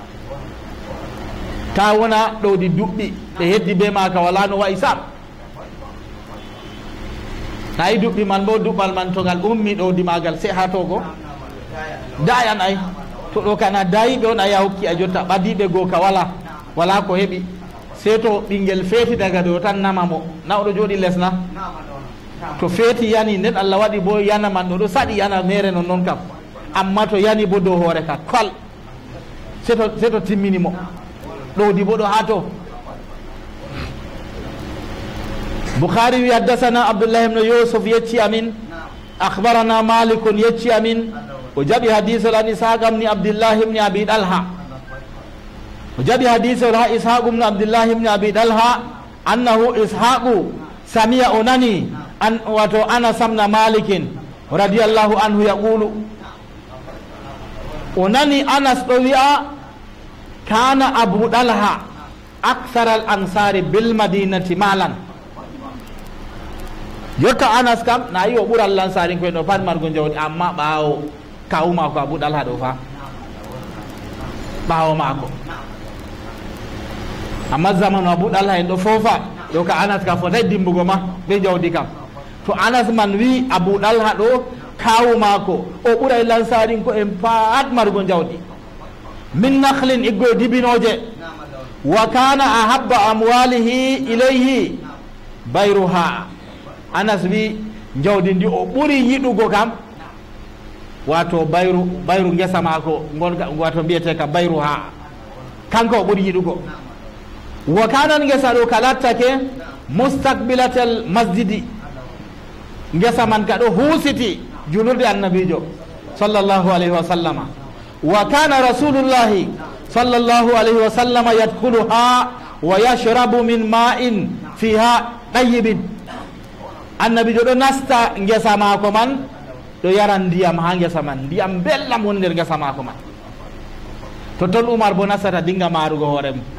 ta wona ɗowdi duɓɓi ɓe heddi be ma ka wala no wayi sam ayi duɓɓi man bo duɓɓal man to ngal ummi ɗowdi magal se ha togo dayan ay to ɗo kana dayiɓe on ayi a hokki a jotta ɓadiɓe goo ka wala wala ko heɓi se to ɓinguel feeti daga ɗo tan nama mo na oɗo jooɗi lesna to feeti yani nden Allah waɗi bo yana man ɗo ɗo saɗi yana mere non noon kam amma to yani bo dow hoore ka kol seto seto timmini mo ɗowdi bo ɗo ha to Bukhari wi haddasana Abdullah ibn Yusuf yecci amin akhbarana Malikun yecci amin o jaɓi hadisol an Ishaq ibn Abdullah ibn Abi Talha o jaɓi hadisol ha Ishaq ibn Abdullah ibn Abi Talha annahu Ishaqu sami'a o nani an wato Anas ibn Malikin radiyallahu anhu yaqulu o nani Anas ɗo wi'a kana Abu Talha akthar al ansari bil madinati malan yotta Anas kam na yi o ɓural lansari koye no pat margo jawdi amma ɓawo kawu mako Abu Talha ɗo fa ɓawo mako amma zamanu Abu Talha en ɗo foofa ɗo ka Anas ka fotai dimbugo ma ɓe jawdi kam to Anas man wi Abu Talha ɗo kawu mako o ɓuray lansarin ko en pat margo jawdi min nakhlin iggo dibinoje wa kana ahabba amwalihi ilayhi bayruha Anas wi jawdi ndi o ɓuri yiɗugo kam wato bayru bayru ngesa mako gonga wato mbiyete ka bayruha kanko o ɓuri yiɗugo wa kana ngesa ɗo ka lattake mustaqbilatal masjidi ngesa man ka ɗo husiti julurde annabijo sallallahu alayhi wa sallama wa kana rasulullahi sallallahu alayhi wa sallama yadkhuluha wa yashrabu min ma'in fiha tayyibin annabijo ɗo nasta ngesa mako man ɗo yara ndiyam ha ngesa man ndiyam belɗam woni nder ngesa mako man to ton Umar bo nastata dinga marugo hoore mum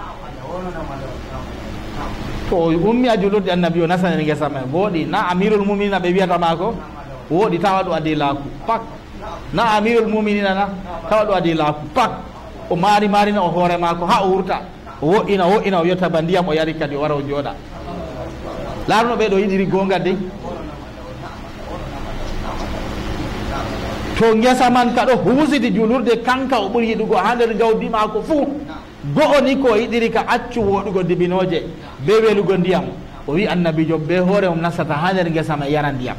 to o ummi a julurde annabi o nasta nder ngesa man woɗi na amirul muminina ɓe wiyata mako woɗi tawa ɗo adi laaku pak na amirul muminina na tawa ɗo adi laaku pak o mari marina o hoore mako ha o wurta o wo'ina wo'ina o yetta ba ndiyam o yari kadi o wara o jooɗa larno ɓe ɗo yiɗiri gonga dey to ngesa man ka ɗo husiti julurde kanka o ɓuri yiɗugo ha nder jawdi mako fuu go'o ni ko yiɗiri ka accu woɗugo dibinoje be welugo ndiyam o wi annabijo be hoore mum nastata ha nder ngesa ma yara ndiyam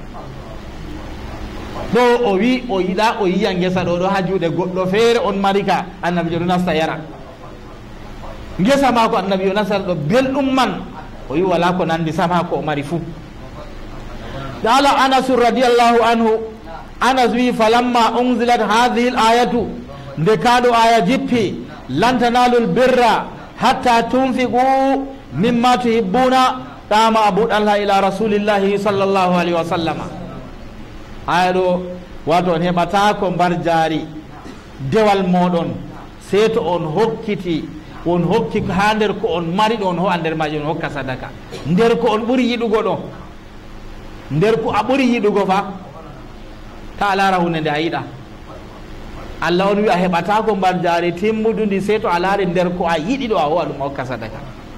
ɗo o wi o yiɗa o yiya ngesa ɗo ɗo ha juuɗe goɗɗo feere on marika annabijo ɗo nasta yara ngesa mako annabijo nastata ɗo belɗum man o wi wala ko nandi sama ko o mari fuu qala Anasu radiallahu anhu Anas wi falamma unzilat hadhihi l ayatu nde kaɗo aya jippi lan tanalu l birra hatta tunfiqu mimma tuhibbuna tama abu Allah ila rasulillahi sallallahu alaihi wasallam aydo wato on heɓata ko mbar jaari dewal moɗon seeto on hokkiti on hokki ha nder ko on mari ɗo on ho a nder maji on hokka sadaka nder ko on ɓuri yiɗugo ɗo nder ko a ɓuri yiɗugo fa ta lara hunde nde a yiɗa Allah on wi a heɓata ko mbar jaari timmudundi sey to a laari nder ko a yiɗi ɗo a howa ɗum a hokka sadaka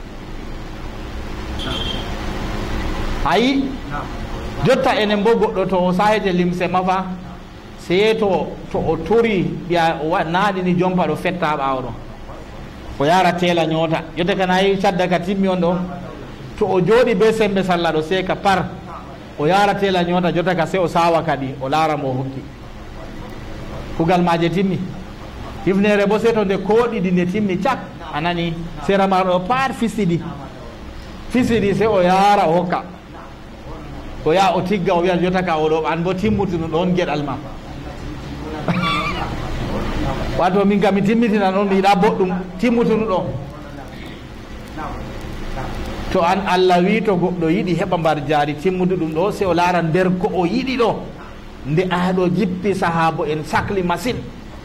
ayi jotta enen bo goɗɗo to o sahete limse mafa sey to to o tori ɓiya naaɗini jompa ɗo fetta ɓaawo ɗo o yara teela ñoota jotta kana yi cadda ka timmi on ɗo to o jooɗi be sembe sallah ɗo sey ka par o yara teela ñoota jotta ka sey o sawa kadi o laara mo hokki kugal maje timmi hifnere bo sey to nde koɗiɗi nde timmi cak a nani sera maɗo o pat fisiɗi fisiɗi sey o yara o hokka o yaha o tigga o wiya jotta ka oɗo an bo timmutino ɗon gueɗal ma wato min kam mi timmitina noon mi yiɗa boɗɗum timmutunu ɗo to an Allah wi to goɗɗo yiɗi heɓa mbar jaari timmudu ɗum ɗo sey o laara nder ko o yiɗi ɗo nde aɗo jippi sahabo en sahli machine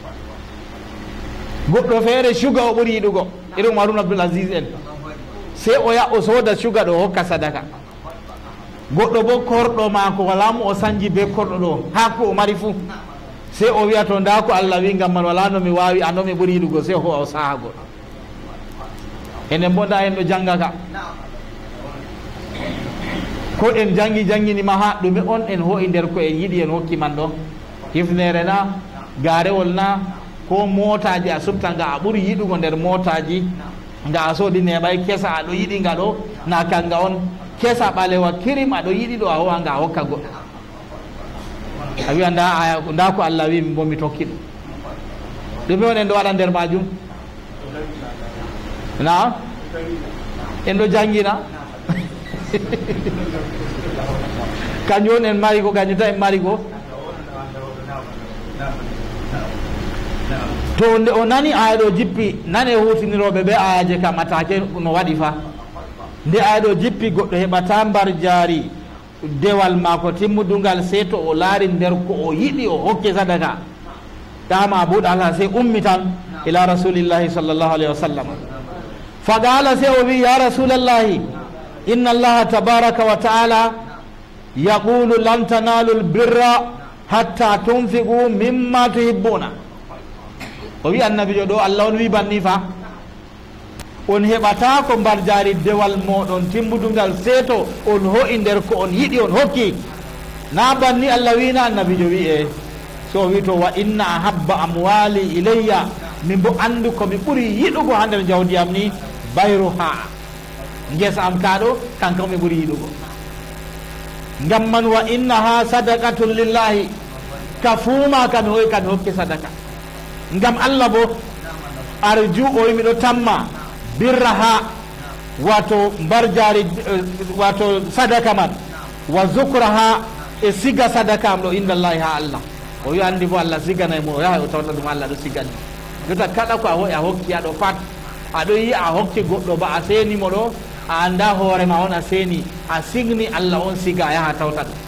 goɗɗo feere suga o ɓuri yiɗugo irin Harun Abdoul Aziz en sey o ya o sooda suga ɗo hokka sadaka goɗɗo bo korɗo maako wala mo o sanji be korɗo ɗo ha ko o mari fuu sey o wiya to nda ko Allah wi ngam man wala no mi wawi anno mi ɓuri yiɗugo sey ho o saha goɗɗo enen bo nda en ɗo janga ka ko en jangi jangginima ha ɗume on en ho'i nder ko en yiɗi en hokki man ɗo hifnere na garewol na ko motaji a subta nga a ɓuri yiɗugo nder motaji nga a soodi neɓay kesa aɗo yiɗi nga ɗo na kanga on kesa ɓalewa kirim aɗo yiɗi ɗo a howa nga hokka goɗɗo a wiya nda aya nda ko Allah wi min bo mi tokki ɗum ɗume on en ɗo waɗa nder majum na en ɗo jangina kanjum on en mari ko kanjum tan en mari ko to nde o nani aya ɗo jippi nane hutiniroɓe ɓe ayaje kam atake no waɗi fa nde aya ɗo jippi goɗɗo heɓata mbar jaari dewal maako timmudungal sey to o laari nder ko o yiɗi o hokke sadaka tama buɗala sey ummi tan ila rasulillahi sallllahu alayhi wa sallam fa qala sey o wi ya rasulallahi inna allaha tabaraka wa taala yaqulu lan tanalu lbirra hatta tunfiqu mimma tuhibbuna o wi annabijo ɗo Allah on wi banni fa on heɓata ko mbar jaari dewal moɗon timmudungal seeto on ho'i nder ko on yiɗi on hokki na banni Allah wina annabijo wi e so wi to wa inna ahabba amwali ilayya min bo andu komi ɓuri yiɗugo ha nder jawdi am ni bayru ha ngesa am kaɗo kanka mi ɓuri yiɗugo ngam man wa innaha sadaqatun lillahi ka fuuma kami hoy kami hokki sadaka ngam Allah bo arju o wi miɗo tamma birraha wato mbar jaari wato sadaka man wa zukraha e siga sadaka am ɗo indallahi ha Allah o wi andi bo Allah siganay mo o yaha o tawta ɗum Allah ɗo sigani jota kala ko a hoyi a hokki aɗo pat aɗo yi a hokki goɗɗo ba a senimo ɗo a anda hoorema on a seeni a signi Allah on siga a yaha tawta ɗum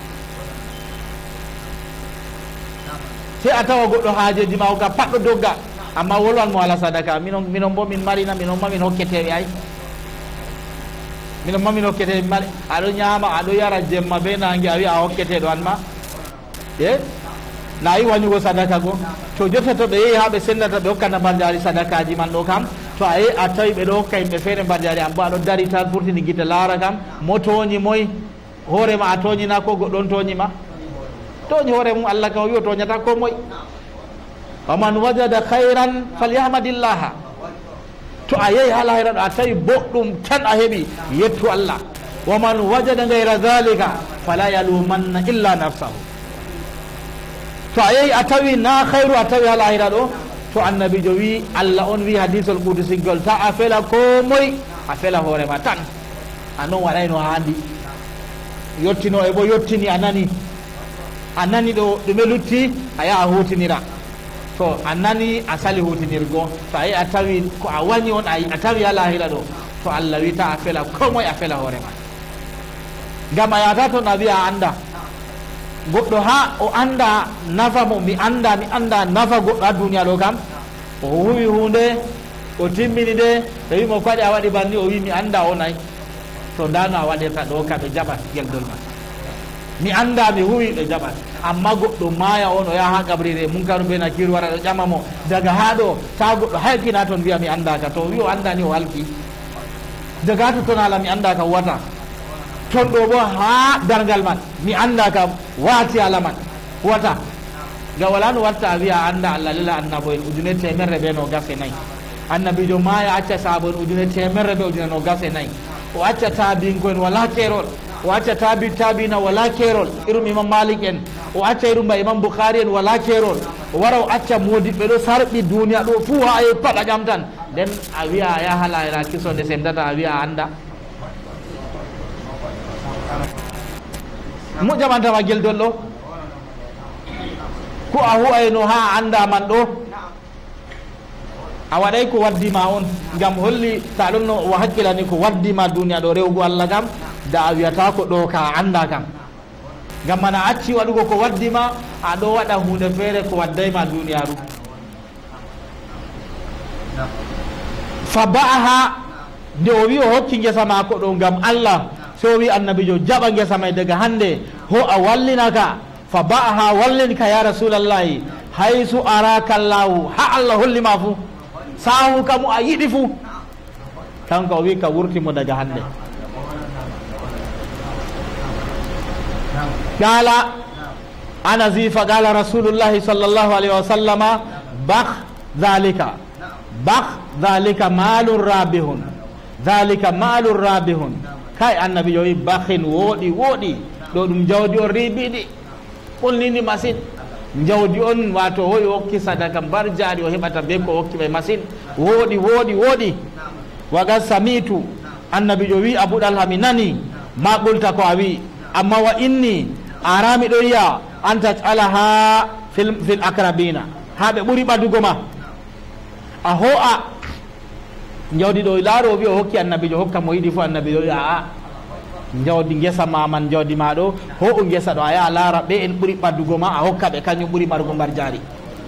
sey a tawa goɗɗo haajeji ma oga patɗo dogga amma wolwan mo ala sadaka minon minon bo min marina minon ma min hokketeɓe ay minon ma min hokketeɓe mari aɗo ñaama aɗo yara jemma be nangue a wi a hokketeɗo an ma e nayi wañugo sadaka go to jotta to ɓe yeehi ha ɓe sendata ɓe hokkata mbar jaari sadakaji man ɗo kam to a yehi a tawi ɓeɗo hokka yimɓe feere mbar jaari an bo aɗo dari tan furtini guite laara kam mo tooñi moy hoorema a tooñina ko goɗɗon tooñima tooñi hoore mum Allah kam o wi o tooñata ko moy waman wajada hayran falyahmadillaha to a yehi ha lahira ɗo a tawi boɗɗum tan a heeɓi yettu Allah waman wajada gayra dhalika fala yalumanna illa nafsahu to a yehi a tawi na hayru a tawi ha lahira ɗo to annabijo wi Allah on wi hadisol qudusigol ta a fela ko moy a fela hoorema tan a non waɗayno handi yettino e bo yettini a nani a nani ɗo ɗume lutti a yaha hutinira to a nani a sali hutinirgo to a yi a tawi ko a wañi on a tawi ha lahira ɗo to Allah wi ta a fela ko moye a fela hoorema ngam a yata toon a wiya a anda goɗɗo ha o anda nafa mo mi anda mi anda nafa goɗɗo ha duniya ɗo kam o huwi hunde o timmini de ɓe wimo ko waɗi a waɗi banni o wi mi anda o nayi to nda no a waɗirta ɗo ka ɓe jaɓat geldol ma mi anda mi huwi ɓe jaɓat amma goɗɗo maya on o yaha ha gabrire munkaru be nakiru wara ɗo ƴama mo daga ha ɗo ta goɗɗo halkina toon wiya mi andaka to wi o andani o halki daga ha to toon ala mi andaka wata toon ɗo bo ha dargal man mi andaka wati ala man wata ga wala no watta a wiya anda Allah lila annabo en ujune temerre be no gase nayyi annabijo maya acca saabo en ujune temerre be ujune no gase nayyi o acca taabinko en wala kerol o acca taabi taabina wala kerol irum imam malik en o acca irum ba imam boukhari en wala kerol o wara o acca modiɓɓe ɗo sarɓi duniya ɗo fuu ha e paɗa ƴam tan nden a wiya a yaha layra kisode sendata a wiya a anda mo jaɓantama geldol ɗo ko a huwayno ha a anda man ɗo a waɗay ko waddima on ngam holli ta ɗon no o hakkilani ko waddima duniya ɗo rewgu Allah kam da a wiyata ko ɗo ka anda kam ngam mana acci waɗugo ko waddima a ɗo waɗa hunde feere ko waddayma duniyaru fa ba'aha nde o wi o hokki ngesa mako ɗo ngam Allah so wi annabijo jaɓa ngesa may daga hande ho a wallinaka fa ba'aha wallinka ya rasulallahi haysu araka llahu ha Allah hollima fu sahu kamu a yiɗi fu kanko o wi ka wurtimo daga hande qala anasi fa qala rasulullahi sallllahu alayhi wa sallama bah dhalika bah dhalika malun rabihun dhalika malun rabihun kay annabi yo wi bahin woɗi woɗi ɗo ɗum jawdi on ribiɗi ɓolnini masine jawdi on wato hoy hokki sadaka mbar jaari o heɓata be ko hokki ɓe masine woɗi woɗi woɗi waga samitu annabijo wi abou ɗalha mi nani ma ɓolta ko a wi amma wa inni arami ɗo yiya an tajalaha fil, fil akrabina ha ɓe ɓuuri ɓadugo ma a ho'a jawdi ɗo laaro o wi o hokki annabijo hokka mo yiɗi fo annabijo wi aa jawdi ngesa ma man jawdi ma ɗo ho o ngesa ɗo a yaha laara ɓe en ɓuuri ɓaddugo ma a hokka ɓe kañum ɓuuri marugo mbar jaari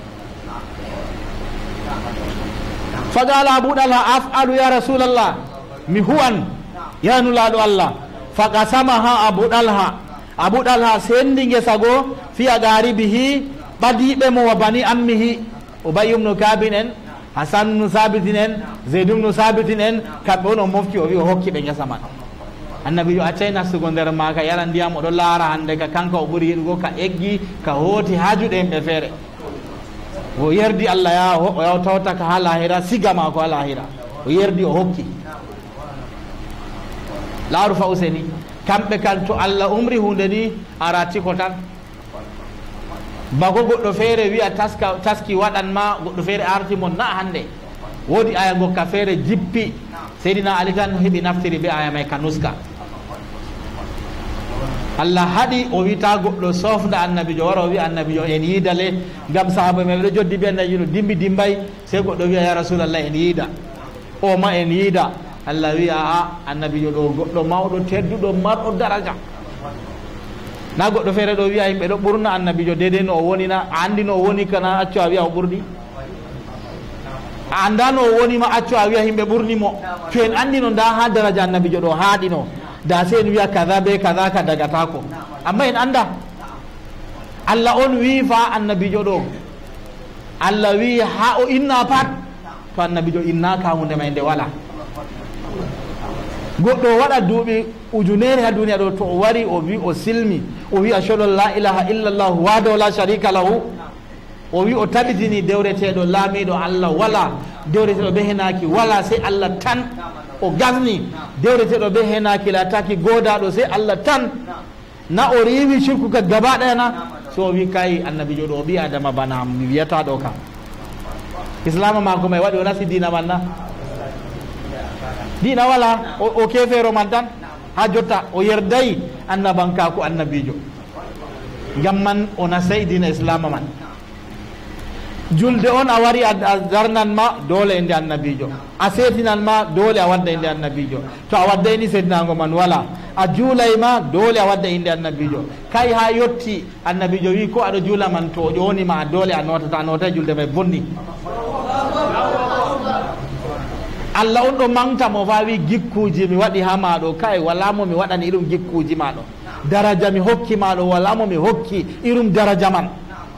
fagala abou ɗalha afalu ya rasulallah mi huwan yanulaɗo Allah fakasamaha abou ɗalha abou ɗalha sendi ngesa go fiya garibihi ɓadiɓe mo wa bani ammihi Ubay ibn Kabin en Hasan ibn Sabitin en Zaid ibn Sabitin en kamɓe on o mofti o wi o hokki ɓe ngesa man annabijo accay nastugo nder maka yala ndiyam oɗo laara hande ka kanka o ɓuuri yiɗugo ka eggi ka hooti ha juɗe yimɓe feere o yerdi Allah ya o yaw tawta ka ha lahira siga ma ko ha lahira o yerdi o hokki laaru fa useni kamɓe kan to Allah umri hunde ni arati ko tan bako goɗɗo feere wiya taska taski waɗanma goɗɗo feere arti mon na hande woodi aya gokka feere jippi seydina Ali tan heɓi naftiri be aya may ka nuska Allah haɗi o wita goɗɗo sofda annabijo wara o wi annabijo en yiidale ngam sahaba me ɓeɗo joddi be annabijo dimbi dimbay sey goɗɗo wiya ya rasulallah en yiida o ma en yiida Allah wi aa annabijo ɗo goɗɗo mawɗo tedduɗo marɗo daraja na goɗɗo feere ɗo wiya yimɓe ɗo ɓurna annabijo dedei no o woni na a andi no o woni kana accu a wiya o ɓurɗi a anda no o woni ma accu a wiya yimɓe ɓurni mo to en andi no nda ha daraja annabijo ɗo haaɗi no da se en wiya kaza be kaza ka dagatako amma en anda Allah on wi fa annabijo ɗo Allah wi ha o inna pat to annabijo innaka hunde may nde wala goɗɗo waɗa duuɓi ujunere ha duniya ɗo to o wari o wi o silmi o wi ashhadu an la ilaha illallah wahdahu la sharika lahu o wi o tabitini dewreteɗo laamiɗo Allah wala dewreteɗo be henaki wala sey Allah tan o gasni dewreteɗo be henaki lataki godaɗo sey Allah tan na o riwi shirku ka gaba ɗaya na so o wi kay annabijo ɗo o ɓi adama bana mi wiyata ɗo kam islama mako may waɗi o nasi dina man na dina wala o, o kefero man tan ha jotta o yerdayi annabankako annabijo ngam man o nasay dina islama man julde on a wari a darnan ma dole inde annabijo a setinan ma dole a wadda inde annabijo to a waddayni sedinago man wala a juulay ma dole a wadda inde annabijo kay ha yetti annabijo wi ko aɗa juula man to o ƴonima dole a notata a nota julde may bonni Allah on ɗo mantamo fa wi gikkuji mi waɗi ha maɗo kay wala mo mi waɗani irum gikkuji maɗo daraja mi hokki maɗo wala mo mi hokki irum daraja man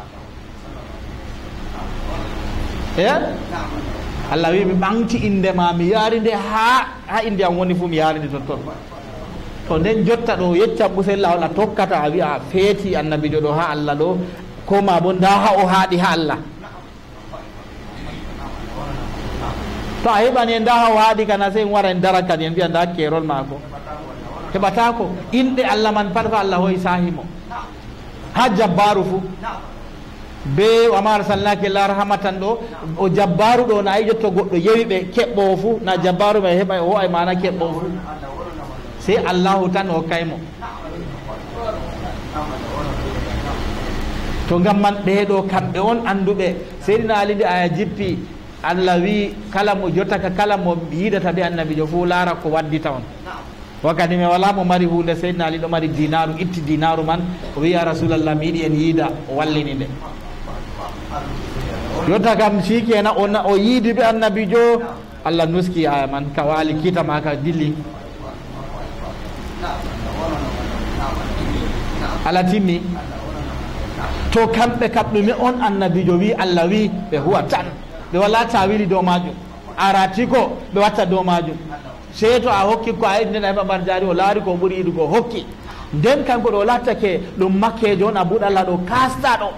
e Allah wi mi ɓamti inde ma mi yarinde ha ha inde am woni fu mi yarinde totton to nden jotta ɗo yecca ɓusel lawol a tokkata a wiya a feeti annabijo ɗo ha Allah ɗo ko ma bo nda ha o haaɗi ha Allah to a heɓani en nda ha o haaɗi kana sey en wara en dara kadi en mbiya nda kerol maako heɓata ko inɗe Allah man pat fa Allah hoyi sahimo ha jabbaru fu be wama arsalnaka illa rahmatan ɗo o jabbaru ɗo na yijotto goɗɗo yewi ɓe keɓɓowo fu na jabbaru may heɓa o ay mana keɓɓowo fu sey Allahu tan hokkaymo to ngam man ɓeeɗo kamɓe on anduɓe seydina Ali nde aya jippi Allah wi kala mo jottaka kala mo yiɗata be annabijo fu laara ko waddita on wakkati mi wala mo mari hunde seydina Ali ɗo mari dinaru itti dinaru man o wi ya rasulallah mi yiɗi en yiida o wallini nde jotta kam sikena o yiidi be annabijo Allah nuski aya man ka waali kita ma ka dilli ala timmi to kamɓe kaɓɗume on annabijo wi Allah wi ɓe huwa tan ɓe wala tawili dow majum arati ko ɓe watta dow majum sey to a hokki ko a yiɗi nden a heɓa mbar jari o laari ko ɓuuri yiɗugo hokki nden kanko ɗo lattake ɗum makkejo on a buɗalla ɗo kasta ɗo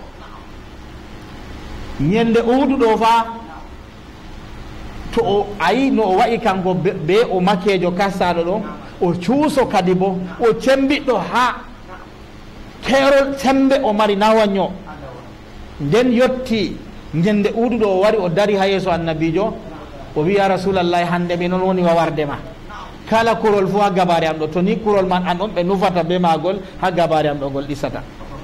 ñande uudu ɗo fa to o ayi no o waɗi kanko be o makkejo kastaɗo ɗo o cuuso kadi bo o cembiɗɗo ha keerol sembe o mari nawanño nden yetti ñande uudu ɗo o wari o dari ha yeeso annabijo o wi ya rasulallah hande mi noon woni wawarde ma kala kurol fo ha gabare am ɗo to ni kurol man an on ɓe nufata be magol ha gabare am ɗo gol ɗisata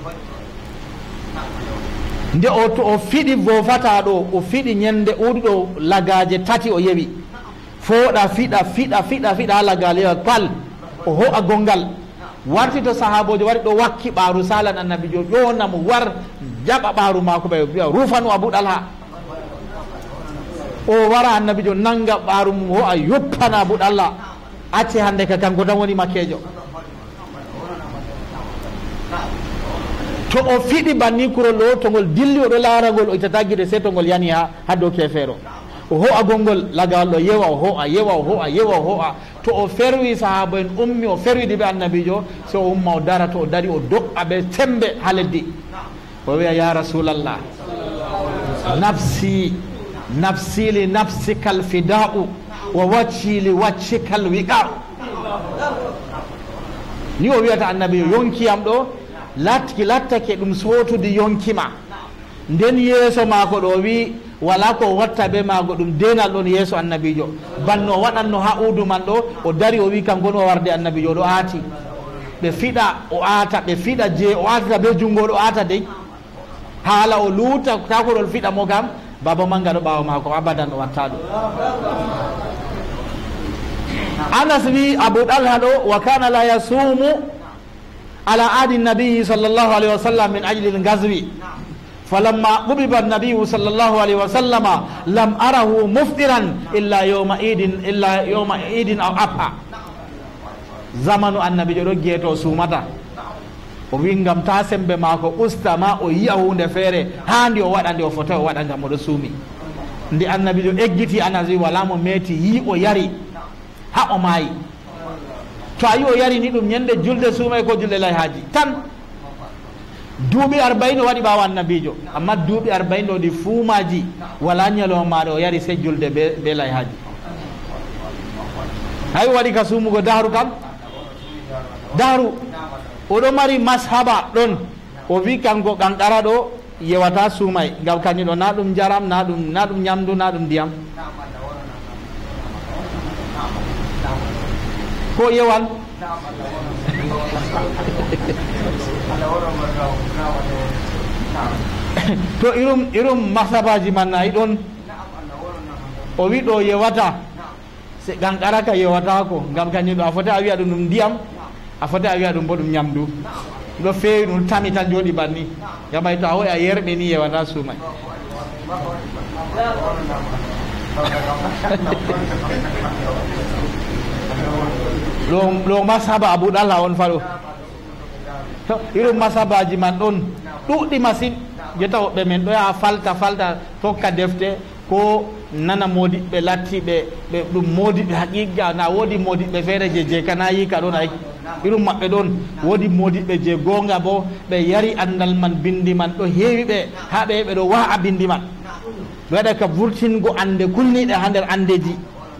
nde o to o fiɗi vofata ɗo o fiɗi ñande uudu ɗo lagaje tati o yewi fooɗa fiɗa fiɗa fiɗa fiɗa ha lagale yewa pal o ho'a gongal warti to sahabojo wari ɗo wakki ɓaaru salan annabijo ƴonamo war jaɓa ɓaaru mako ɓe wiya rufanu abuɗal ha o wara annabijo nanga ɓaaru mum ho a yoppana abuɗalla acce hande ka kanko tan woni makkejo to o fiɗi banni kurol ɗo to ngol dilli oɗo laarangol o ittata guiɗe se to ngol yani ha ha dow kefeero o ho'a gongol lagawal ɗo yewa o ho'a yewa o ho'a yewa o ho'a to o ferwi sahaba en ummi o ferwidi ɓe annabijo so o umma o dara to o dari o do'a ɓe sembe ha leddi o wiya ya rasulallah nafsi nafsi li nafsika alfida'u wa wacci li waccika alwiqa'u ni o wiyata annabijo yonkiyam ɗo latki lattake ɗum sotude yonkima nden yeeso maako ɗo wi wala ko watta be maago ɗum denal ɗon yeeso annabijo banno o waɗanno ha uudu man ɗo o dari o wi kanko no warde annabijo ɗo aati ɓe fiɗa o aata ɓe fiɗa je o aatata be junngo ɗo aata dey haala o luuta takoɗol fiɗa mo kam baba manga ɗo ɓaawa maako abadan o watta ɗum Anas wi Abu Talha ɗo wa kana la yasumu ala adi nabiyi sallllahu alayhi wa sallam min ajli lgazwi falamma qubiba nabiyu sallllahu alayhi wa sallama lam arahu muftiran illa yawma idin illa yawma idin aw abha zamanu annabijo ɗo geeto sumata o wi ngam ta sembe maako ustama o yiya hunde feere haandi o waɗa nde o fota o waɗa ngam oɗo suumi nde annabijo eggiti Anas wi wala mo meeti yi o yari ha o maayi to a yi o yari ni ɗum ñande julde suumay ko julde lay haaji tan duuɓi arbaine o waɗi ɓaawa annabijo amma duuɓi arbaine ɗo ɗi fuumaji wala ñalowma maɗa o yari se julde be, be lay haaji hay o waɗi ka suumugo dahru kam dahru oɗo mari mashaba ɗon o wi kanko kankara ɗo yewata suumay ngam kañum ɗo na ɗum jaram na ɗum na ɗum ñamdu na ɗum ndiyam ko yewan to irum irum masabaji man nayi ɗon o wi ɗo yewata se kankara ka yewata ko ngam kañum ɗo a foti a wiya ɗum ɗum ndiyam a foti a wiya ɗum bo ɗum ñamdu ɗo feewi ɗum tami tan jooɗi banni gam ay to a hoy a yerɓe ni yewata suumay ɗo ɗo masaba Abou Dalha on fa ɗo to irum masabaji man ɗon ɗuɗɗi masine jetta woɓɓe men ɗo yaha falta falta tokka defte ko nana modiɓɓe lattiɓe ɓe ɗum modiɓe haqiqa na woodi modiɓɓe feere je je kana yika ɗon ay irum maɓɓe ɗon woodi modiɓɓe je gonga bo ɓe yari andal man bindi man ɗo heewi ɓe ha ɓe ɓe ɗo wa'a bindi man ɓe waɗa ka vurtingo ande kulniɗe ha nder andeji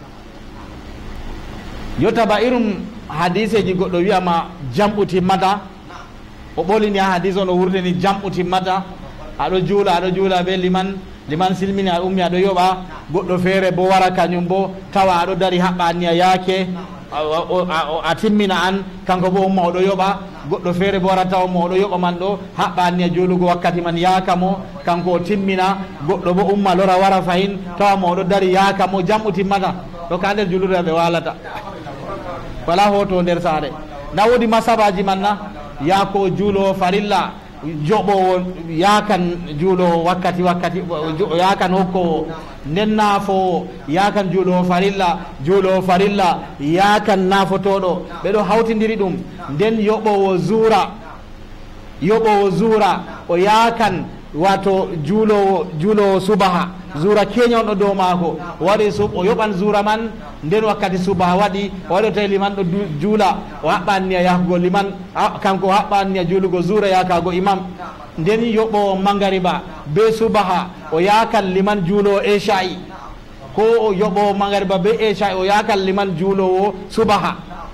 yotta ba irum hadiseji goɗɗo wiyama jamɓu timmata o ɓolini ha hadise on o wurdini jamɓu timmata aɗo juula aɗo juula be liman liman silmini a ummi aɗo yoɓa goɗɗo feere bo wara kañum bo tawa aɗo dari haɓɓani a yaake a timmina an kanko bo umma oɗo yoɓa goɗɗo feere bo wara tawa mo oɗo yoɓa man ɗo haɓɓani a jolugo wakkati man yaaka mo kanko o timmina goɗɗo bo umma lora wara fayin tawa mo oɗo dari yaaka mo jamɓu timmata ɗo ka nder julurde ɓe walata wala hoto nder saare na woodi masabaji man na yaako juulowo farilla joɓowo yakan juulowo wakkati wakkati yakan hokkowo nden naafowo yakan juulowo farilla juulowo farilla yakan naafotoɗo ɓeɗo hawtidiri ɗum nden yoɓowo zuura yoɓowo zuura o yakan wato juulowo juulowo subaha zuura keñon ɗo dow maako waɗi sub o yoɓan zuura man nden wakkati subaha waɗi o waɗi tawi liman ɗo juula o haɓɓanniya yahugo liman kanko o haɓɓanniya juulugo zuura yakago imam nden yoɓowo mangariba be subaha o yakan liman juulowo écha'i ko o yoɓowo mangariba be écha'i o yakan liman juulowo subaha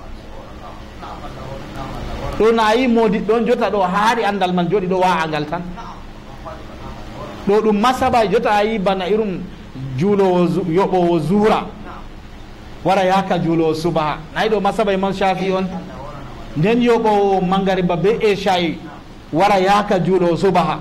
ɗo na yi modi ɗon jota ɗo haari andal man joɗi ɗo wa'a ngal tan ɗo ɗum masaba jota a yi bana irum juulowo yoɓowo zuura wara yaka juulowo subaha nayi ɗo masaba imam shafi on nden yoɓowo mangariba be écha'i wara yaka juulowo subaha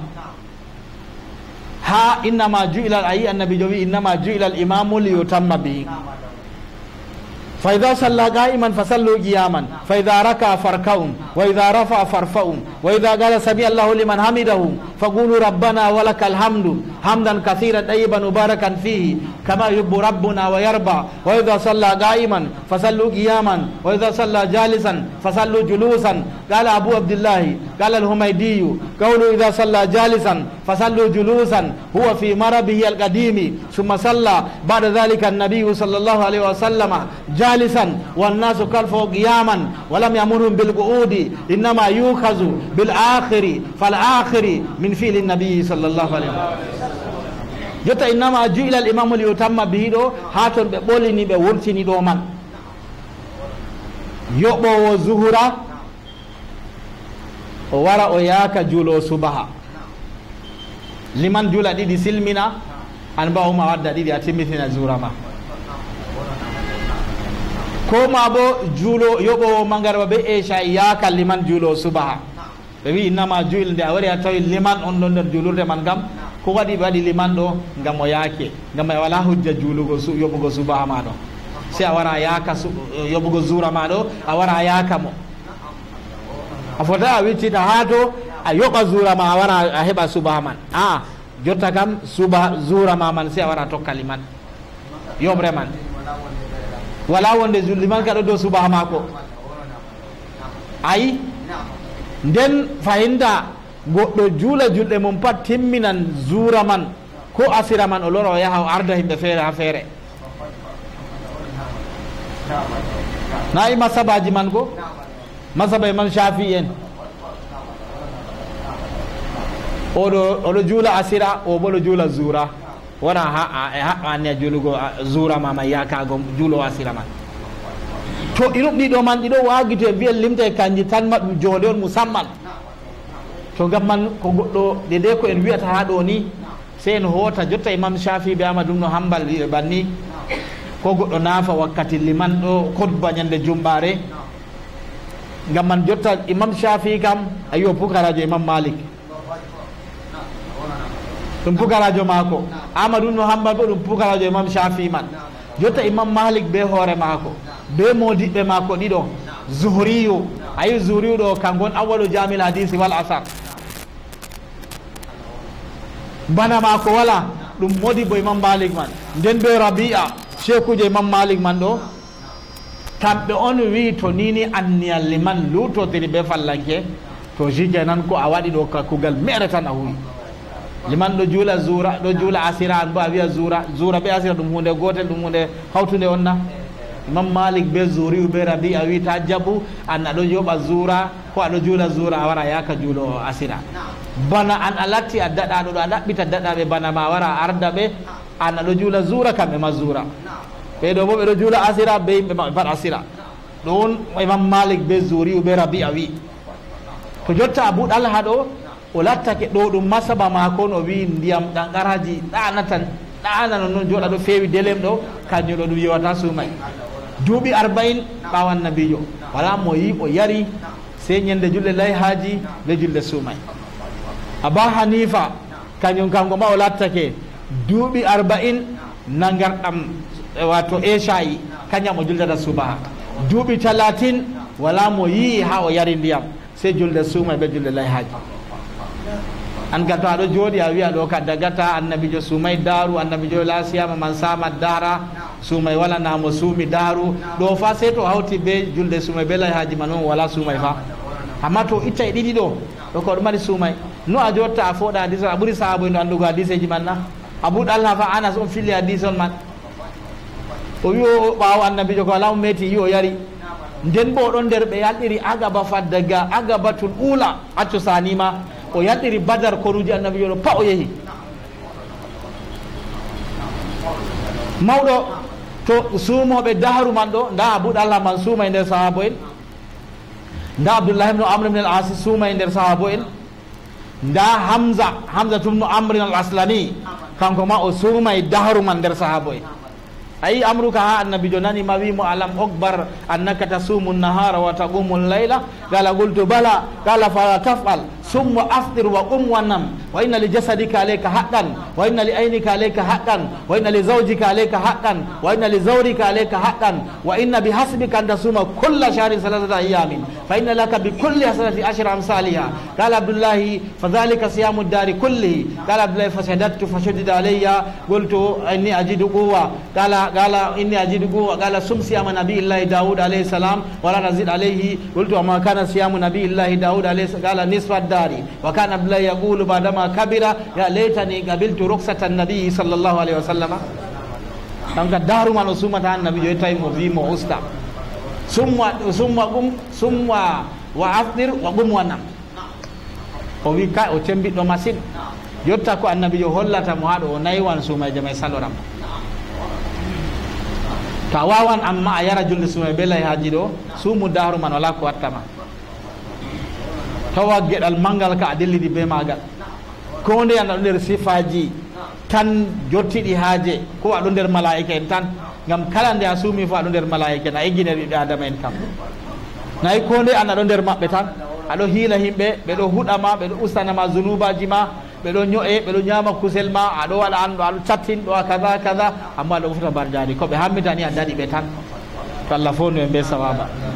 ha innama ju'ilal a yi annabi jo wi innama ju'ilal imamu li yutamma bihi fa idha salla qa'iman fasallu qiyaman fa idha raka farka'um wa idha rafa farfa'um wa idha qala sami Allahu liman hamidahu faqulu rabbana wa lakal hamdu hamdan kathiran tayyiban mubarakan fihi kama yuhibbu rabbuna wa yarba wa idha salla qa'iman fasallu qiyaman wa idha salla jalisan fasallu julusan qala Abu Abdullah qala al-Humaydi qawlu idha salla jalisan fasallu julusan huwa fi marabihi al-qadimi thumma salla ba'da dhalika an-nabiy sallallahu alayhi wa sallam jalisan wan nasu kalfu qiyaman wa lam yamurhum bil qu'udi innama yukhazu bil akhiri fal akhiri min fi'li an-nabiy sallallahu alayhi wa sallam jotta innama ju'ila al imamu li yutamma bihi ɗo ha ton ɓe ɓolini ɓe wurtini ɗo man yoɓowo zuhura o wara o yaaka juulowo subaha liman juula ɗiɗi silmina an mbawma wadda ɗiɗi a timmitina zuura ma ko ma bo juulo yoɓowo mangarba be écha yaaka liman juulowo subaha ɓe wi innama ju'il nde a wari a tawi liman on ɗon nder juulurde man gam ko waɗi ɓe waɗi liman ɗo gam o yaake gam a wala hujja juulugo yoɓugo subaha ma ɗo si a wara yaaka yoɓugo zuura ma ɗo a wara yaaka mo a fota a wiccita ha to a yoɓa zuura ma a wara a heɓa subaha man a jotta kam suba zuura ma man si a wara tokka liman yoɓre man wala wonde liman ka ɗo dow subaha mako ayi nden fahinda goɗɗo juula julɗe mum pat timminan zuura man ko asira man o lora o yaha o arda himɓe feere ha feere nayi masabaji man go masaba man shafi en oɗo oɗo juula asira o boɗo juula zuura wona haɓɓani a juulugo zuura ma man yakago juulo asira man to irum ɗiɗo man ɗiɗo wagito mbiyen limta e kanji tan ma ɗum jonde on musamman to gam man ko goɗɗo de nde ko en wiyata ha ɗo ni se en hoota jotta imam shafi be amadou no hambal wiɓe banni ko goɗɗo naafa wakkati liman ɗo khutba ñande jumɓare gam man jotta imam shafi kam a yiwo pukarajo imam malik ɗum pukarajo maako amadou no hambal bo ɗum pukarajo imam shafi man jotta imam malik be hoore maako be modiɓɓe maako ɗiɗo zuhriyu ayi zuri ɗo kangon awwalu jamil hadisi wal asar bana mako wala ɗum modi bo imam malik man nden be rabi'a shekuje imam malik man ɗo kamɓe on wi to nini anniyal liman lutotiri be fallanke to jike nan ko a waɗi ɗo ka kugal mere tan a huwi liman ɗo juula zura ɗo juula asira an bo a wiya zura zura be asira ɗum hunde gotel ɗum hunde hawtude on na imam malik be zuriu be rabi a wi ta jaɓu an aɗo yoɓa zura ko aɗo juula zura a wara yaka juulo asira bana an a latti a daɗaɗo ɗo a ɗaɓɓita daɗaɓe bana ma wara a arda ɓe an aɗo juula zura kamɓe ma zura ɓeɗo bo ɓeɗo juula asira be yimɓe maɓe pat asira ɗon imam malik be zuriu be rabi a wi to jotta abou ɗalha ɗo o lattake ɗo ɗum masaba mako no wi ndiyam ɗanqaraji ɗanatan ɗana non noon joɗa ɗo fewi delem ɗo kañum ɗo ɗum yewata suumay duuɓi arbain ɓawan nabijo wala mo yi o yari sey ñande julɗe layhaji be julɗe suumay aba hanifa kañum kanko ma o lattake duuɓi arbain nagarɗam wato échayi kañam o juldata subaha duuɓi talatin wala mo yi ha o yari ndiyam sey julde suumay be julde layhaji an gato aɗo jooɗi a wiya ɗo ka dagata annabijo suumay daaru annabijo la siyama man sama dara suumay wala namo suumi daaru ɗo fa sey to hawti be julde suumay be layhaji man on wala suumay fa amma to itta e ɗiɗi ɗo ɗo ko ɗo mari suumay no a jotta a fooɗa hadis a ɓuuri sahaba no andugo hadiseji man na abou ɗalha fa anas on filli hadis on man o wi o ɓaawo annabijo ko wala o meti yi o yari nden bo ɗon nder ɓe yalɗiri agaba fa daga agabatul ula acco sanima o yalɗiri badar koruji annabijo ɗo pa o yeehi mawɗo to suumoɓe daharu man ɗo nda abou ɗalha man suuma e nder sahabo en nda abdoullah ibnu amre ibn al asi suuma e nder sahabo en nda hamza hamza tumno amrin al aslami kanko ma o suuma e daharu man nder sahabo en ayi amruka ha annabijo nani ma wimo alam okbar annaka tasumu nahara wa taqumu llayla qala qultu bala qala fala tafal summa aftir wa qum wa nam wa inna li jasadika alayka haqqan wa inna li aynika alayka haqqan wa inna li zawjika alayka haqqan wa inna li zawrika alayka haqqan wa inna bihasbika an tasuma kulla shahrin thalathata ayamin fa inna laka bi kulli hasanati ashra amsalha qala abdullah fa dhalika siyamu ad-dari kullihi qala abdullah fa shaddadtu fa shaddida alayya qultu inni ajidu quwwa qala qala inni ajidu quwwa qala sum siyama nabiyillahi daud alayhi salam wa la nazid alayhi qultu ma kana siyamu nabiyillahi daud alayhi qala nisfa ad-dari wa kana abdullah yaqulu ba'dama kabira ya laytani qabiltu rukhsata an-nabi sallallahu alayhi wa sallam donc daru man o sumata annabi jo tay mo wi mo usta summa summa qum summa wa afdir wa qum wa nam o wi ka o tembiɗɗo machine yotta ko annabi jo hollata mo haɗo o naywan suumayje may saloram to a wawan amma a yara julde suumay be layhaji ɗo suumu daru man wala ko wattama tawa geɗal mangal ka a dellidi be magal ko nde anda ɗo nder sifaji tan jottiɗi haaje ko aɗo nder malaika en tan ngam kala nde a suumi fo aɗo nder malaika en a egguine ɓiɓɓe adama en kam nayi ko nde an aɗo nder maɓɓe tan aɗo hiila himɓe ɓeɗo huɗama ɓeɗo ustanama zunubaji ma ɓeɗo ño'e ɓeɗo ñama kusel ma aɗo waɗa an ɗo aɗo cattin ɗo a kaza kaza amma aɗo ufta barjari koɓe hammitani a daɗi ɓe tan to Allah fo no e mbe sawaba.